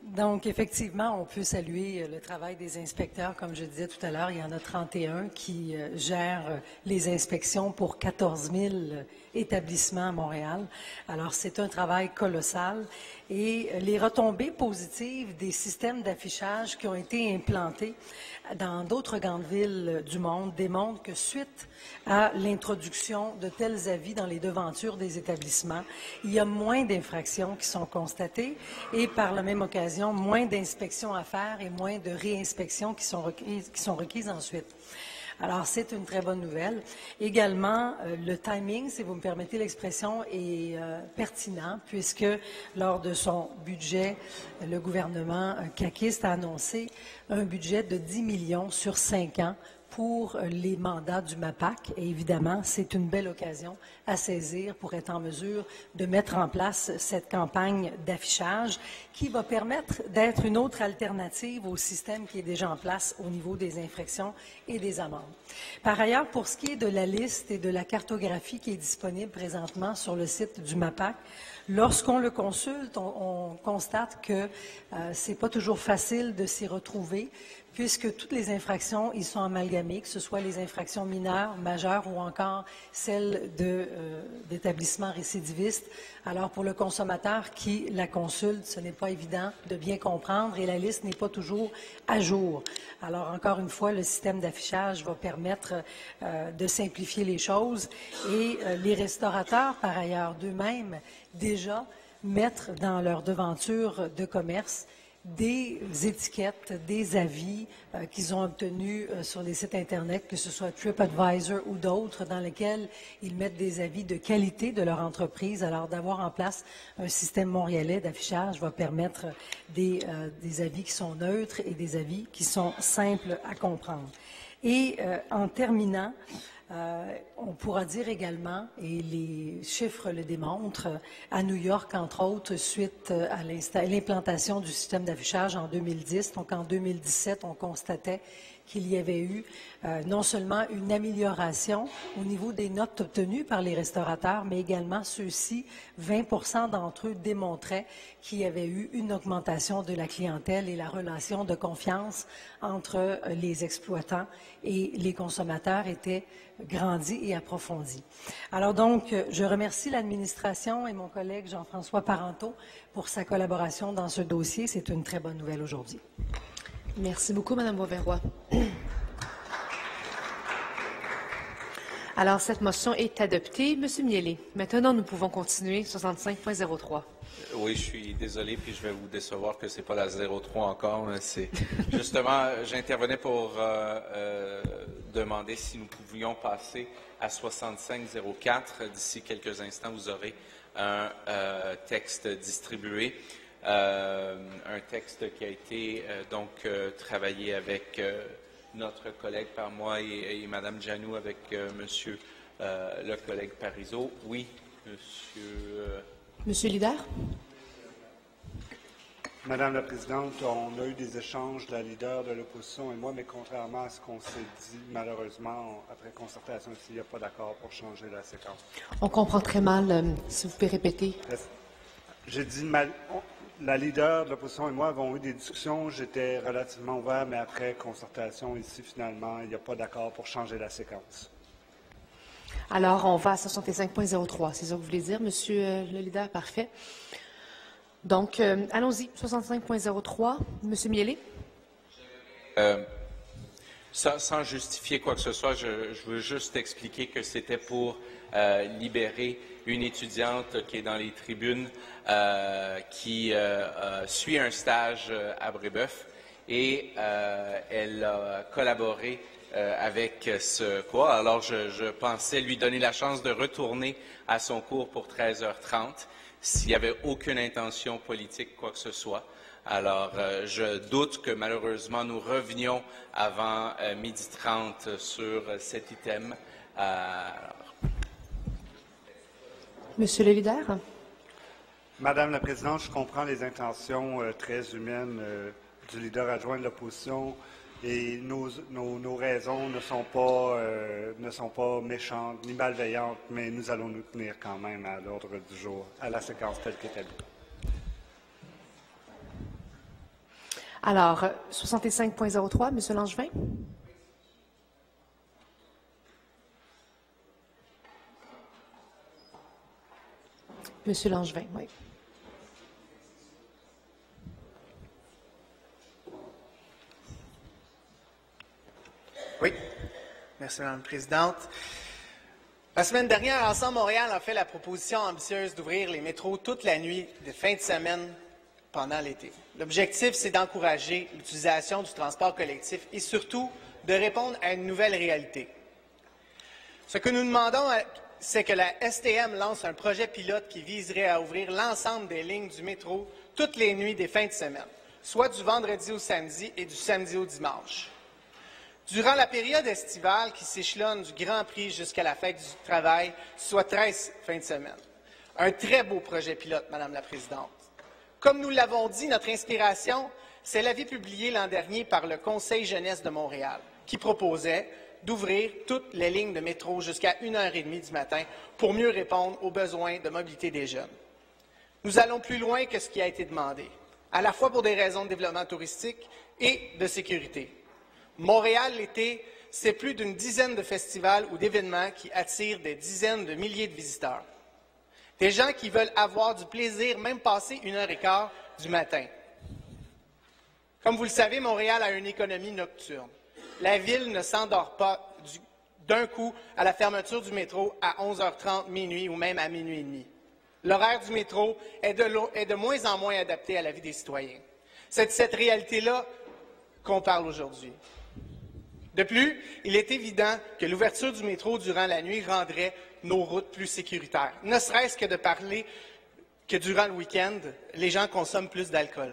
Donc, effectivement, on peut saluer le travail des inspecteurs. Comme je disais tout à l'heure, il y en a trente et un qui euh, gèrent les inspections pour quatorze mille établissements à Montréal. Alors, c'est un travail colossal. Et les retombées positives des systèmes d'affichage qui ont été implantés dans d'autres grandes villes du monde démontrent que suite à l'introduction de tels avis dans les devantures des établissements, il y a moins d'infractions qui sont constatées et par la même occasion, moins d'inspections à faire et moins de réinspections qui sont requises, qui sont requises ensuite. Alors, c'est une très bonne nouvelle. Également, euh, le timing, si vous me permettez l'expression, est euh, pertinent puisque lors de son budget, le gouvernement euh, caquiste a annoncé un budget de dix millions sur cinq ans pour les mandats du MAPAC. Et évidemment, c'est une belle occasion à saisir pour être en mesure de mettre en place cette campagne d'affichage qui va permettre d'être une autre alternative au système qui est déjà en place au niveau des infractions et des amendes. Par ailleurs, pour ce qui est de la liste et de la cartographie qui est disponible présentement sur le site du MAPAC, lorsqu'on le consulte, on, on constate que euh, c'est pas toujours facile de s'y retrouver, puisque toutes les infractions y sont amalgamées, que ce soit les infractions mineures, majeures ou encore celles de, euh, d'établissements récidivistes. Alors, pour le consommateur qui la consulte, ce n'est pas évident de bien comprendre et la liste n'est pas toujours à jour. Alors, encore une fois, le système d'affichage va permettre euh, de simplifier les choses et euh, les restaurateurs, par ailleurs, d'eux-mêmes, déjà mettre dans leur devanture de commerce des étiquettes, des avis euh, qu'ils ont obtenus euh, sur les sites Internet, que ce soit TripAdvisor ou d'autres, dans lesquels ils mettent des avis de qualité de leur entreprise. Alors, d'avoir en place un système montréalais d'affichage va permettre des, euh, des avis qui sont neutres et des avis qui sont simples à comprendre. Et euh, en terminant, Euh, on pourra dire également, et les chiffres le démontrent, à New York, entre autres, suite à l'implantation du système d'affichage en deux mille dix, donc en deux mille dix-sept, on constatait qu'il y avait eu euh, non seulement une amélioration au niveau des notes obtenues par les restaurateurs, mais également ceux-ci, vingt pour cent d'entre eux démontraient qu'il y avait eu une augmentation de la clientèle et la relation de confiance entre euh, les exploitants et les consommateurs était grandie et approfondie. Alors donc, je remercie l'administration et mon collègue Jean-François Parenteau pour sa collaboration dans ce dossier. C'est une très bonne nouvelle aujourd'hui. Merci beaucoup, Mme Boisverrois. Alors, cette motion est adoptée. Monsieur Miele, maintenant, nous pouvons continuer. soixante-cinq point zéro trois. Oui, je suis désolé, puis je vais vous décevoir que ce n'est pas la zéro trois encore. C'est justement, j'intervenais pour euh, euh, demander si nous pouvions passer à soixante-cinq zéro quatre. D'ici quelques instants, vous aurez un euh, texte distribué. Euh, un texte qui a été euh, donc euh, travaillé avec euh, notre collègue par moi et, et Mme Janou avec euh, Monsieur euh, le collègue Parizeau. Oui, Monsieur. Euh... Monsieur Lider. Madame la Présidente, on a eu des échanges, la leader de l'opposition et moi, mais contrairement à ce qu'on s'est dit, malheureusement, après concertation ici, il n'y a pas d'accord pour changer la séquence. On comprend très mal, euh, si vous pouvez répéter. J'ai dit mal. On... La leader de l'opposition et moi avons eu des discussions. J'étais relativement ouvert, mais après concertation ici, finalement, il n'y a pas d'accord pour changer la séquence. Alors, on va à soixante-cinq point zéro trois. C'est ça que vous voulez dire, Monsieur euh, le leader? Parfait. Donc, euh, allons-y. soixante-cinq point zéro trois. Monsieur Miele. Euh, sans, sans justifier quoi que ce soit, je, je veux juste expliquer que c'était pour euh, libérer une étudiante qui est dans les tribunes, euh, qui euh, euh, suit un stage euh, à Brébeuf et euh, elle a collaboré euh, avec ce cours. Alors, je, je pensais lui donner la chance de retourner à son cours pour treize heures trente s'il n'y avait aucune intention politique, quoi que ce soit. Alors, euh, je doute que malheureusement nous revenions avant euh, midi trente sur cet item. Euh, alors, Monsieur le leader. Madame la Présidente, je comprends les intentions euh, très humaines euh, du leader adjoint de l'opposition et nos, nos, nos raisons ne sont, pas, euh, ne sont pas méchantes ni malveillantes, mais nous allons nous tenir quand même à l'ordre du jour, à la séquence telle qu'établie. Alors, soixante-cinq point zéro trois, M. Langevin. M. Langevin, oui. Oui. Merci, Mme la Présidente. La semaine dernière, Ensemble Montréal a fait la proposition ambitieuse d'ouvrir les métros toute la nuit, de fin de semaine, pendant l'été. L'objectif, c'est d'encourager l'utilisation du transport collectif et surtout de répondre à une nouvelle réalité. Ce que nous demandons, c'est que la S T M lance un projet pilote qui viserait à ouvrir l'ensemble des lignes du métro toutes les nuits des fins de semaine, soit du vendredi au samedi et du samedi au dimanche. Durant la période estivale qui s'échelonne du Grand Prix jusqu'à la fête du travail, soit treize fins de semaine. Un très beau projet pilote, Madame la Présidente. Comme nous l'avons dit, notre inspiration, c'est l'avis publié l'an dernier par le Conseil jeunesse de Montréal, qui proposait d'ouvrir toutes les lignes de métro jusqu'à une heure trente du matin pour mieux répondre aux besoins de mobilité des jeunes. Nous allons plus loin que ce qui a été demandé, à la fois pour des raisons de développement touristique et de sécurité. Montréal, l'été, c'est plus d'une dizaine de festivals ou d'événements qui attirent des dizaines de milliers de visiteurs. Des gens qui veulent avoir du plaisir, même passer une heure et quart du matin. Comme vous le savez, Montréal a une économie nocturne. La ville ne s'endort pas d'un coup à la fermeture du métro à onze heures trente, minuit ou même à minuit et demi. L'horaire du métro est de, est de moins en moins adapté à la vie des citoyens. C'est de cette réalité-là qu'on parle aujourd'hui. De plus, il est évident que l'ouverture du métro durant la nuit rendrait nos routes plus sécuritaires, ne serait-ce que de parler que durant le week-end, les gens consomment plus d'alcool.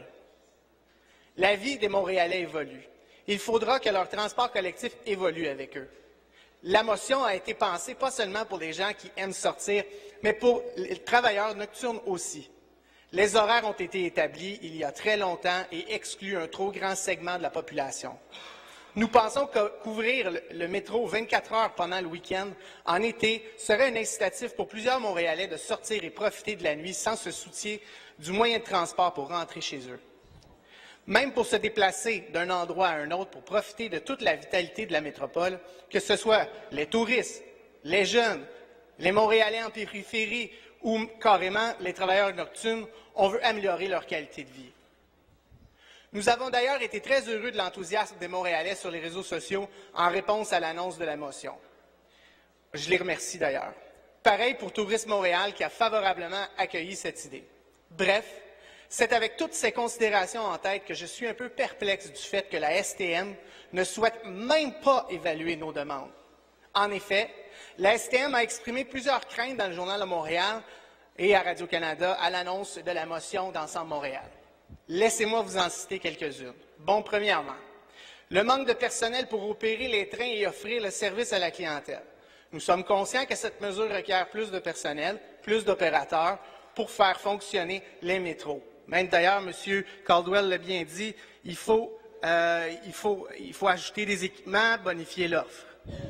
La vie des Montréalais évolue. Il faudra que leur transport collectif évolue avec eux. La motion a été pensée pas seulement pour les gens qui aiment sortir, mais pour les travailleurs nocturnes aussi. Les horaires ont été établis il y a très longtemps et excluent un trop grand segment de la population. Nous pensons qu'ouvrir le métro vingt-quatre heures pendant le week-end, en été, serait un incitatif pour plusieurs Montréalais de sortir et profiter de la nuit sans se soucier du moyen de transport pour rentrer chez eux. Même pour se déplacer d'un endroit à un autre pour profiter de toute la vitalité de la métropole, que ce soit les touristes, les jeunes, les Montréalais en périphérie ou carrément les travailleurs nocturnes, on veut améliorer leur qualité de vie. Nous avons d'ailleurs été très heureux de l'enthousiasme des Montréalais sur les réseaux sociaux en réponse à l'annonce de la motion. Je les remercie d'ailleurs. Pareil pour Tourisme Montréal qui a favorablement accueilli cette idée. Bref, c'est avec toutes ces considérations en tête que je suis un peu perplexe du fait que la S T M ne souhaite même pas évaluer nos demandes. En effet, la S T M a exprimé plusieurs craintes dans le Journal de Montréal et à Radio-Canada à l'annonce de la motion d'Ensemble Montréal. Laissez-moi vous en citer quelques-unes. Bon, premièrement, le manque de personnel pour opérer les trains et offrir le service à la clientèle. Nous sommes conscients que cette mesure requiert plus de personnel, plus d'opérateurs pour faire fonctionner les métros. Même d'ailleurs, M. Caldwell l'a bien dit, il faut, euh, il faut, il faut ajouter des équipements, bonifier l'offre.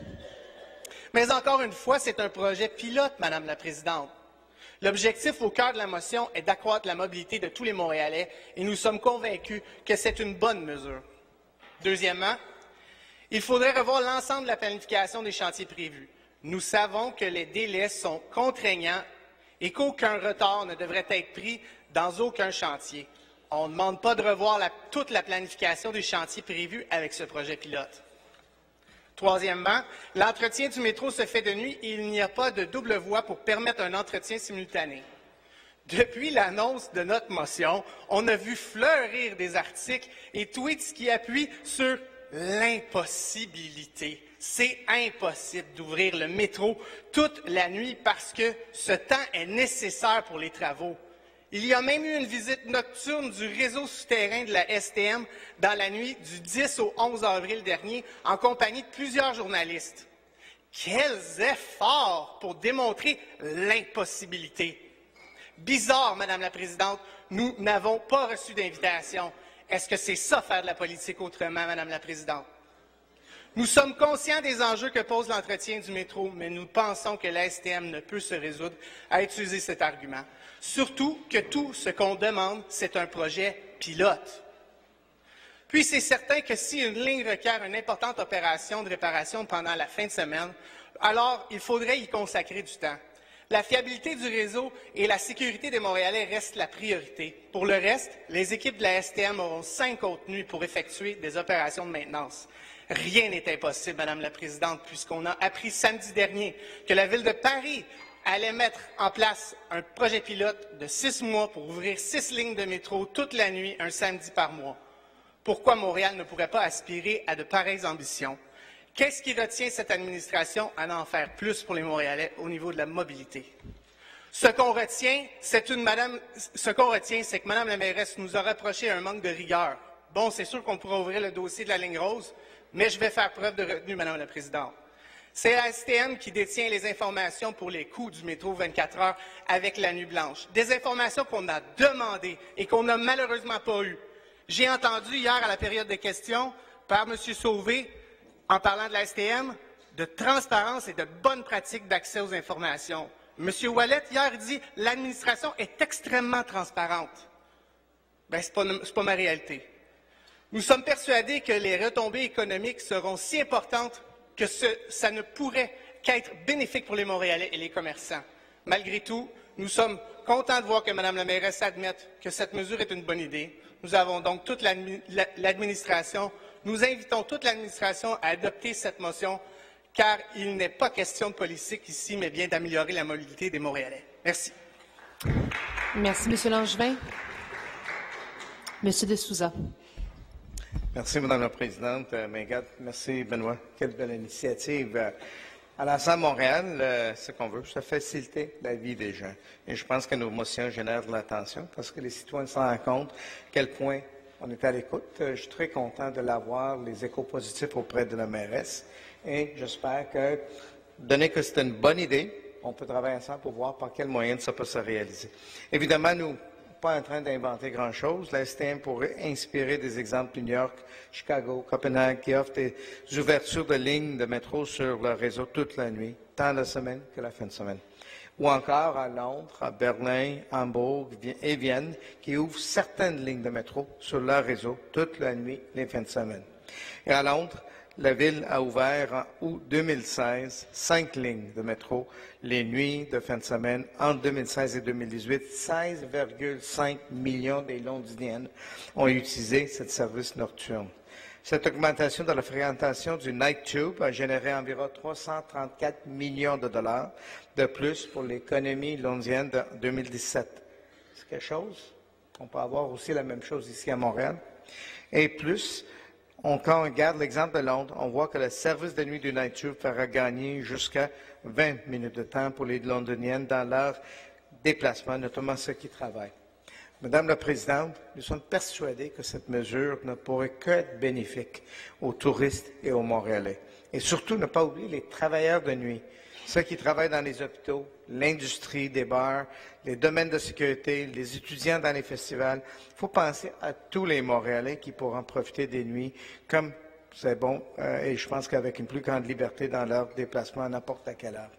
Mais encore une fois, c'est un projet pilote, Madame la Présidente. L'objectif au cœur de la motion est d'accroître la mobilité de tous les Montréalais et nous sommes convaincus que c'est une bonne mesure. Deuxièmement, il faudrait revoir l'ensemble de la planification des chantiers prévus. Nous savons que les délais sont contraignants et qu'aucun retard ne devrait être pris dans aucun chantier. On ne demande pas de revoir la, toute la planification des chantiers prévus avec ce projet pilote. Troisièmement, l'entretien du métro se fait de nuit et il n'y a pas de double voie pour permettre un entretien simultané. Depuis l'annonce de notre motion, on a vu fleurir des articles et tweets qui appuient sur l'impossibilité. C'est impossible d'ouvrir le métro toute la nuit parce que ce temps est nécessaire pour les travaux. Il y a même eu une visite nocturne du réseau souterrain de la S T M dans la nuit du dix au onze avril dernier en compagnie de plusieurs journalistes. Quels efforts pour démontrer l'impossibilité! Bizarre, Madame la Présidente, nous n'avons pas reçu d'invitation. Est-ce que c'est ça faire de la politique autrement, Madame la Présidente? Nous sommes conscients des enjeux que pose l'entretien du métro, mais nous pensons que la S T M ne peut se résoudre à utiliser cet argument. Surtout que tout ce qu'on demande, c'est un projet pilote. Puis c'est certain que si une ligne requiert une importante opération de réparation pendant la fin de semaine, alors il faudrait y consacrer du temps. La fiabilité du réseau et la sécurité des Montréalais restent la priorité. Pour le reste, les équipes de la S T M auront cinq autres nuits pour effectuer des opérations de maintenance. Rien n'est impossible, Madame la Présidente, puisqu'on a appris samedi dernier que la Ville de Paris allait mettre en place un projet pilote de six mois pour ouvrir six lignes de métro toute la nuit, un samedi par mois. Pourquoi Montréal ne pourrait pas aspirer à de pareilles ambitions? Qu'est-ce qui retient cette administration à en faire plus pour les Montréalais au niveau de la mobilité? Ce qu'on retient, c'est une madame, ce qu'on retient, c'est que Mme la mairesse nous a reproché un manque de rigueur. Bon, c'est sûr qu'on pourra ouvrir le dossier de la ligne rose, mais je vais faire preuve de retenue, Madame la Présidente. C'est la S T M qui détient les informations pour les coûts du métro vingt-quatre heures avec la nuit blanche. Des informations qu'on a demandées et qu'on n'a malheureusement pas eues. J'ai entendu hier à la période des questions par M. Sauvé, en parlant de la S T M, de transparence et de bonnes pratiques d'accès aux informations. M. Ouellet, hier, dit « l'administration est extrêmement transparente ». Bien, ce n'est pas, pas ma réalité. Nous sommes persuadés que les retombées économiques seront si importantes que ce, ça ne pourrait qu'être bénéfique pour les Montréalais et les commerçants. Malgré tout, nous sommes contents de voir que Mme la mairesse admette que cette mesure est une bonne idée. Nous avons donc toute l'administration, nous invitons toute l'administration à adopter cette motion, car il n'est pas question de politique ici, mais bien d'améliorer la mobilité des Montréalais. Merci. Merci, M. Langevin. M. De Souza. Merci, Mme la Présidente. Merci, Benoît. Quelle belle initiative. À l'Assemblée Montréal, euh, ce qu'on veut, c'est faciliter la vie des gens. Et je pense que nos motions génèrent de l'attention parce que les citoyens se rendent compte à quel point on est à l'écoute. Je suis très content de l'avoir, les échos positifs auprès de la mairesse. Et j'espère que, donné que c'est une bonne idée, on peut travailler ensemble pour voir par quels moyens ça peut se réaliser. Évidemment, nous ne sommes pas en train d'inventer grand-chose. La S T M pourrait inspirer des exemples de New York, Chicago, Copenhague, qui offrent des ouvertures de lignes de métro sur le réseau toute la nuit, tant la semaine que la fin de semaine. Ou encore à Londres, à Berlin, Hambourg et Vienne, qui ouvrent certaines lignes de métro sur leur réseau toute la nuit, les fins de semaine. Et à Londres, la ville a ouvert en août deux mille seize cinq lignes de métro les nuits de fin de semaine. Entre deux mille seize et deux mille dix-huit, seize virgule cinq millions des Londoniennes ont utilisé ce service nocturne. Cette augmentation de la fréquentation du Night Tube a généré environ trois cent trente-quatre millions de dollars de plus pour l'économie londonienne de deux mille dix-sept. C'est quelque chose. On peut avoir aussi la même chose ici à Montréal. Et plus, on, quand on regarde l'exemple de Londres, on voit que le service de nuit du Night Tube fera gagner jusqu'à vingt minutes de temps pour les Londoniennes dans leur déplacement, notamment ceux qui travaillent. Madame la Présidente, nous sommes persuadés que cette mesure ne pourrait qu'être bénéfique aux touristes et aux Montréalais. Et surtout, ne pas oublier les travailleurs de nuit, ceux qui travaillent dans les hôpitaux, l'industrie des bars, les domaines de sécurité, les étudiants dans les festivals. Il faut penser à tous les Montréalais qui pourront profiter des nuits comme c'est bon, euh, et je pense qu'avec une plus grande liberté dans leur déplacement à n'importe quelle heure.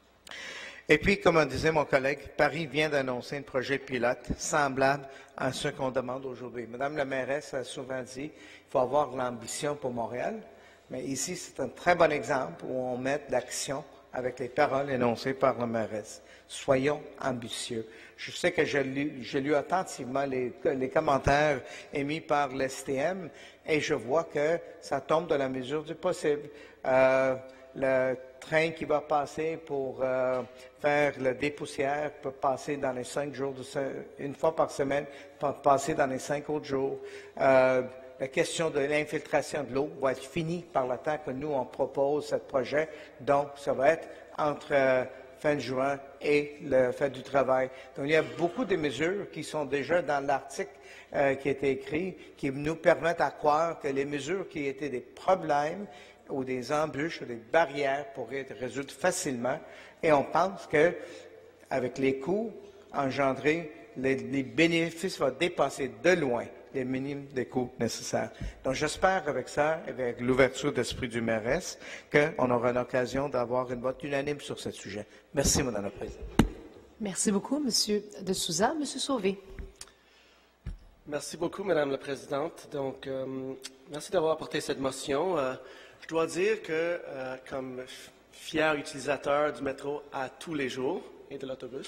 Et puis, comme en disait mon collègue, Paris vient d'annoncer un projet pilote semblable à ce qu'on demande aujourd'hui. Madame la mairesse a souvent dit qu'il faut avoir l'ambition pour Montréal, mais ici, c'est un très bon exemple où on met de l'action avec les paroles énoncées par la mairesse. Soyons ambitieux. Je sais que j'ai lu, j'ai lu attentivement les, les commentaires émis par l'S T M et je vois que ça tombe dans la mesure du possible. Euh, le train qui va passer pour euh, faire le dépoussière peut passer dans les cinq jours, de, une fois par semaine, peut passer dans les cinq autres jours. Euh, La question de l'infiltration de l'eau va être finie par le temps que nous, on propose ce projet. Donc, ça va être entre euh, fin juin et la fin du travail. Donc, il y a beaucoup de mesures qui sont déjà dans l'article euh, qui a été écrit, qui nous permettent à croire que les mesures qui étaient des problèmes ou des embûches ou des barrières pourraient être résolues facilement. Et on pense qu'avec les coûts engendrés, les, les bénéfices vont dépasser de loin les minimes des coûts nécessaires. Donc, j'espère avec ça, avec l'ouverture d'esprit du mairesse, qu'on aura l'occasion d'avoir une vote unanime sur ce sujet. Merci, Madame la Présidente. Merci beaucoup, M. De Souza. M. Sauvé. Merci beaucoup, Madame la Présidente. Donc, euh, merci d'avoir apporté cette motion. Euh, je dois dire que, euh, comme fier utilisateur du métro à tous les jours et de l'autobus,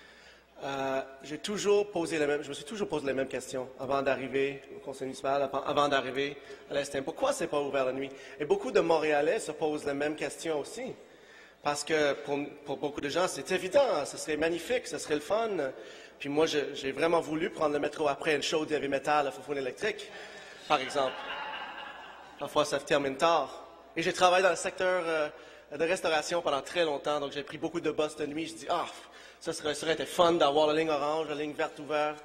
euh, j'ai toujours posé les mêmes, je me suis toujours posé les mêmes questions avant d'arriver au conseil municipal, avant d'arriver à l'Est. Pourquoi c'est pas ouvert la nuit? Et beaucoup de Montréalais se posent les mêmes questions aussi. Parce que pour, pour beaucoup de gens, c'est évident, ce serait magnifique, ce serait le fun. Puis moi, j'ai vraiment voulu prendre le métro après une show de heavy metal à Foufoune électrique, par exemple. Parfois, ça termine tard. Et j'ai travaillé dans le secteur euh, de restauration pendant très longtemps, donc j'ai pris beaucoup de bus de nuit. Je dis, ah, ça serait, ça serait été fun d'avoir la ligne orange, la ligne verte ouverte.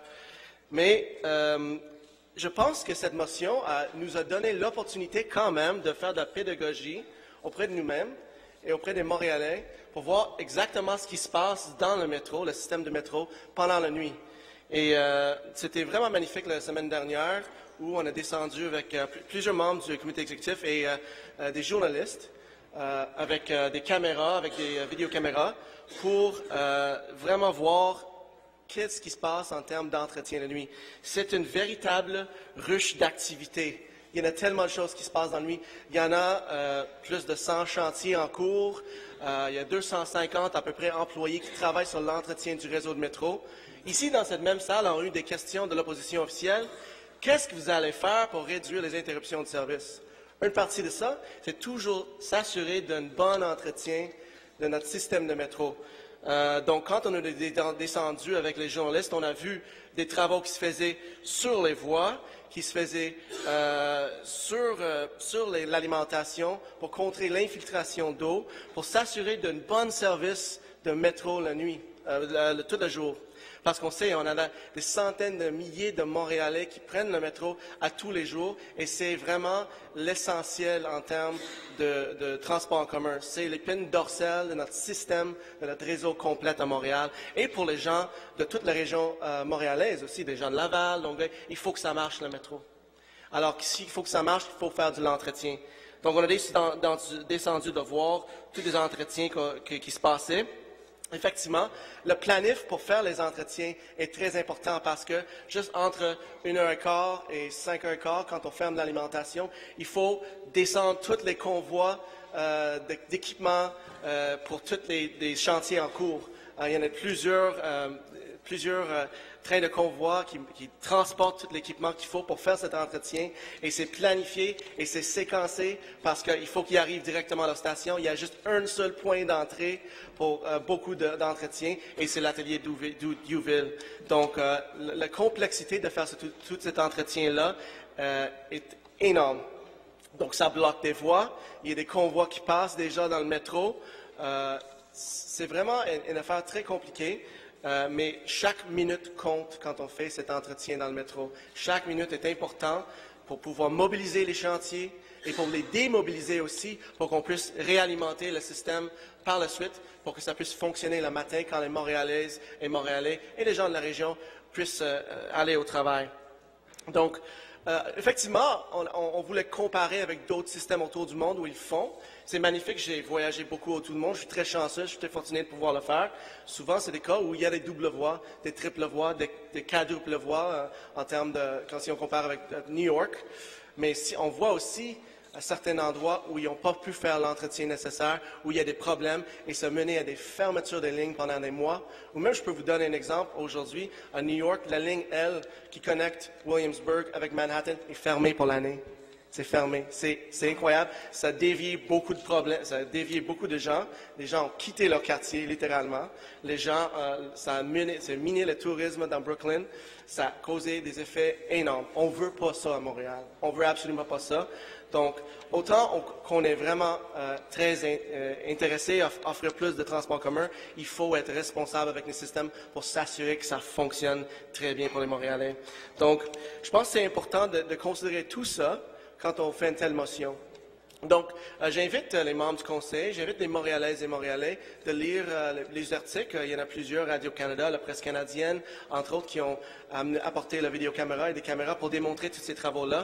Mais euh, je pense que cette motion a, nous a donné l'opportunité quand même de faire de la pédagogie auprès de nous-mêmes et auprès des Montréalais pour voir exactement ce qui se passe dans le métro, le système de métro, pendant la nuit. Et euh, c'était vraiment magnifique la semaine dernière où on a descendu avec euh, plusieurs membres du comité exécutif et euh, euh, des journalistes euh, avec euh, des caméras, avec des euh, vidéocaméras pour euh, vraiment voir qu'est-ce qui se passe en termes d'entretien de nuit. C'est une véritable ruche d'activité. Il y en a tellement de choses qui se passent dans la nuit. Il y en a euh, plus de cent chantiers en cours. Euh, il y a deux cent cinquante à peu près employés qui travaillent sur l'entretien du réseau de métro. Ici, dans cette même salle, on a eu des questions de l'opposition officielle. Qu'est-ce que vous allez faire pour réduire les interruptions de service? Une partie de ça, c'est toujours s'assurer d'un bon entretien de notre système de métro. Euh, donc, quand on est descendu avec les journalistes, on a vu des travaux qui se faisaient sur les voies, qui se faisaient euh, sur, euh, sur l'alimentation pour contrer l'infiltration d'eau, pour s'assurer d'un bon service de métro la nuit, euh, le, tout le jour. Parce qu'on sait, on a des centaines de milliers de Montréalais qui prennent le métro à tous les jours et c'est vraiment l'essentiel en termes de, de transport en commun. C'est l'épine dorsale de notre système, de notre réseau complet à Montréal et pour les gens de toute la région euh, montréalaise aussi, des gens de Laval, donc il faut que ça marche le métro. Alors s'il faut que ça marche, il faut faire de l'entretien. Donc on a descendu de voir tous les entretiens qui, qui se passaient. Effectivement, le planif pour faire les entretiens est très important parce que juste entre une heure et quart et cinq heures et quart, quand on ferme l'alimentation, il faut descendre tous les convois euh, d'équipements euh, pour tous les, les chantiers en cours. Euh, il y en a plusieurs, euh, plusieurs euh, trains de convoi qui, qui transportent tout l'équipement qu'il faut pour faire cet entretien et c'est planifié et c'est séquencé parce qu'il faut qu'il arrive directement à la station. Il y a juste un seul point d'entrée pour euh, beaucoup d'entretiens et c'est l'atelier d'Youville. Donc, euh, la, la complexité de faire ce, tout, tout cet entretien-là euh, est énorme. Donc, ça bloque des voies. Il y a des convois qui passent déjà dans le métro. Euh, c'est vraiment une, une affaire très compliquée. Euh, mais chaque minute compte quand on fait cet entretien dans le métro. Chaque minute est importante pour pouvoir mobiliser les chantiers et pour les démobiliser aussi, pour qu'on puisse réalimenter le système par la suite, pour que ça puisse fonctionner le matin quand les Montréalaises et Montréalais et les gens de la région puissent euh, aller au travail. Donc, euh, effectivement, on, on, on voulait comparer avec d'autres systèmes autour du monde où ils font. C'est magnifique, j'ai voyagé beaucoup autour du monde, je suis très chanceux, je suis très fortuné de pouvoir le faire. Souvent, c'est des cas où il y a des doubles voies, des triples voies, des, des quadruples voies euh, en termes de, quand si on compare avec euh, New York. Mais si on voit aussi à certains endroits où ils n'ont pas pu faire l'entretien nécessaire, où il y a des problèmes et ça menait à des fermetures de lignes pendant des mois. Ou même, je peux vous donner un exemple. Aujourd'hui, à New York, la ligne L qui connecte Williamsburg avec Manhattan est fermée pour l'année. C'est fermé. C'est incroyable. Ça a dévié beaucoup de problèmes, ça a dévié beaucoup de gens. Les gens ont quitté leur quartier, littéralement. Les gens, euh, ça a miné, ça a miné le tourisme dans Brooklyn. Ça a causé des effets énormes. On ne veut pas ça à Montréal. On ne veut absolument pas ça. Donc, autant qu'on est vraiment euh, très in, euh, intéressé à offrir plus de transports en commun, il faut être responsable avec les systèmes pour s'assurer que ça fonctionne très bien pour les Montréalais. Donc, je pense que c'est important de, de considérer tout ça quand on fait une telle motion. Donc, euh, j'invite euh, les membres du conseil, j'invite les Montréalaises et Montréalais de lire euh, les, les articles. Il y en a plusieurs, Radio-Canada, la presse canadienne, entre autres, qui ont amené, apporté la vidéocaméra et des caméras pour démontrer tous ces travaux-là.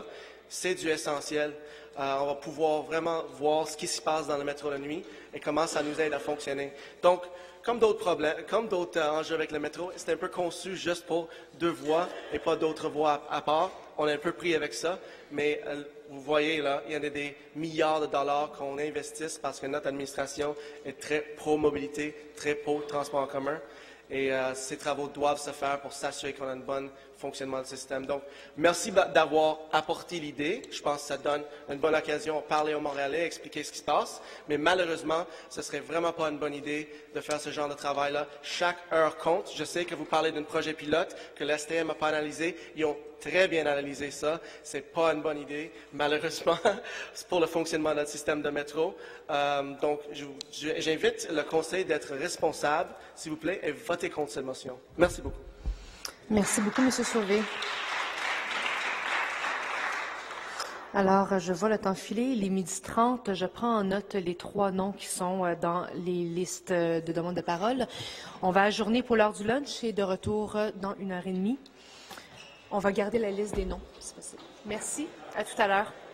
c'est du essentiel. Euh, on va pouvoir vraiment voir ce qui se passe dans le métro la nuit et comment ça nous aide à fonctionner. Donc, comme d'autres problèmes, comme d'autres euh, enjeux avec le métro, c'est un peu conçu juste pour deux voies et pas d'autres voies à, à part. On est un peu pris avec ça, mais euh, vous voyez là, il y en a des milliards de dollars qu'on investisse parce que notre administration est très pro-mobilité, très pro-transport en commun. Et euh, ces travaux doivent se faire pour s'assurer qu'on a un bon fonctionnement du système. Donc, merci d'avoir apporté l'idée. Je pense que ça donne une bonne occasion de parler aux Montréalais, expliquer ce qui se passe. Mais malheureusement, ce ne serait vraiment pas une bonne idée de faire ce genre de travail-là. Chaque heure compte. Je sais que vous parlez d'un projet pilote que l'S T M n'a pas analysé. Ils ont très bien analysé ça. Ce n'est pas une bonne idée, malheureusement, pour le fonctionnement de notre système de métro. Euh, donc, j'invite le Conseil d'être responsable, s'il vous plaît, et voter contre cette motion. Merci beaucoup. Merci beaucoup, M. Sauvé. Alors, je vois le temps filer. Il est midi trente. Je prends en note les trois noms qui sont dans les listes de demandes de parole. On va ajourner pour l'heure du lunch et de retour dans une heure et demie. On va garder la liste des noms, si possible. Merci. À tout à l'heure.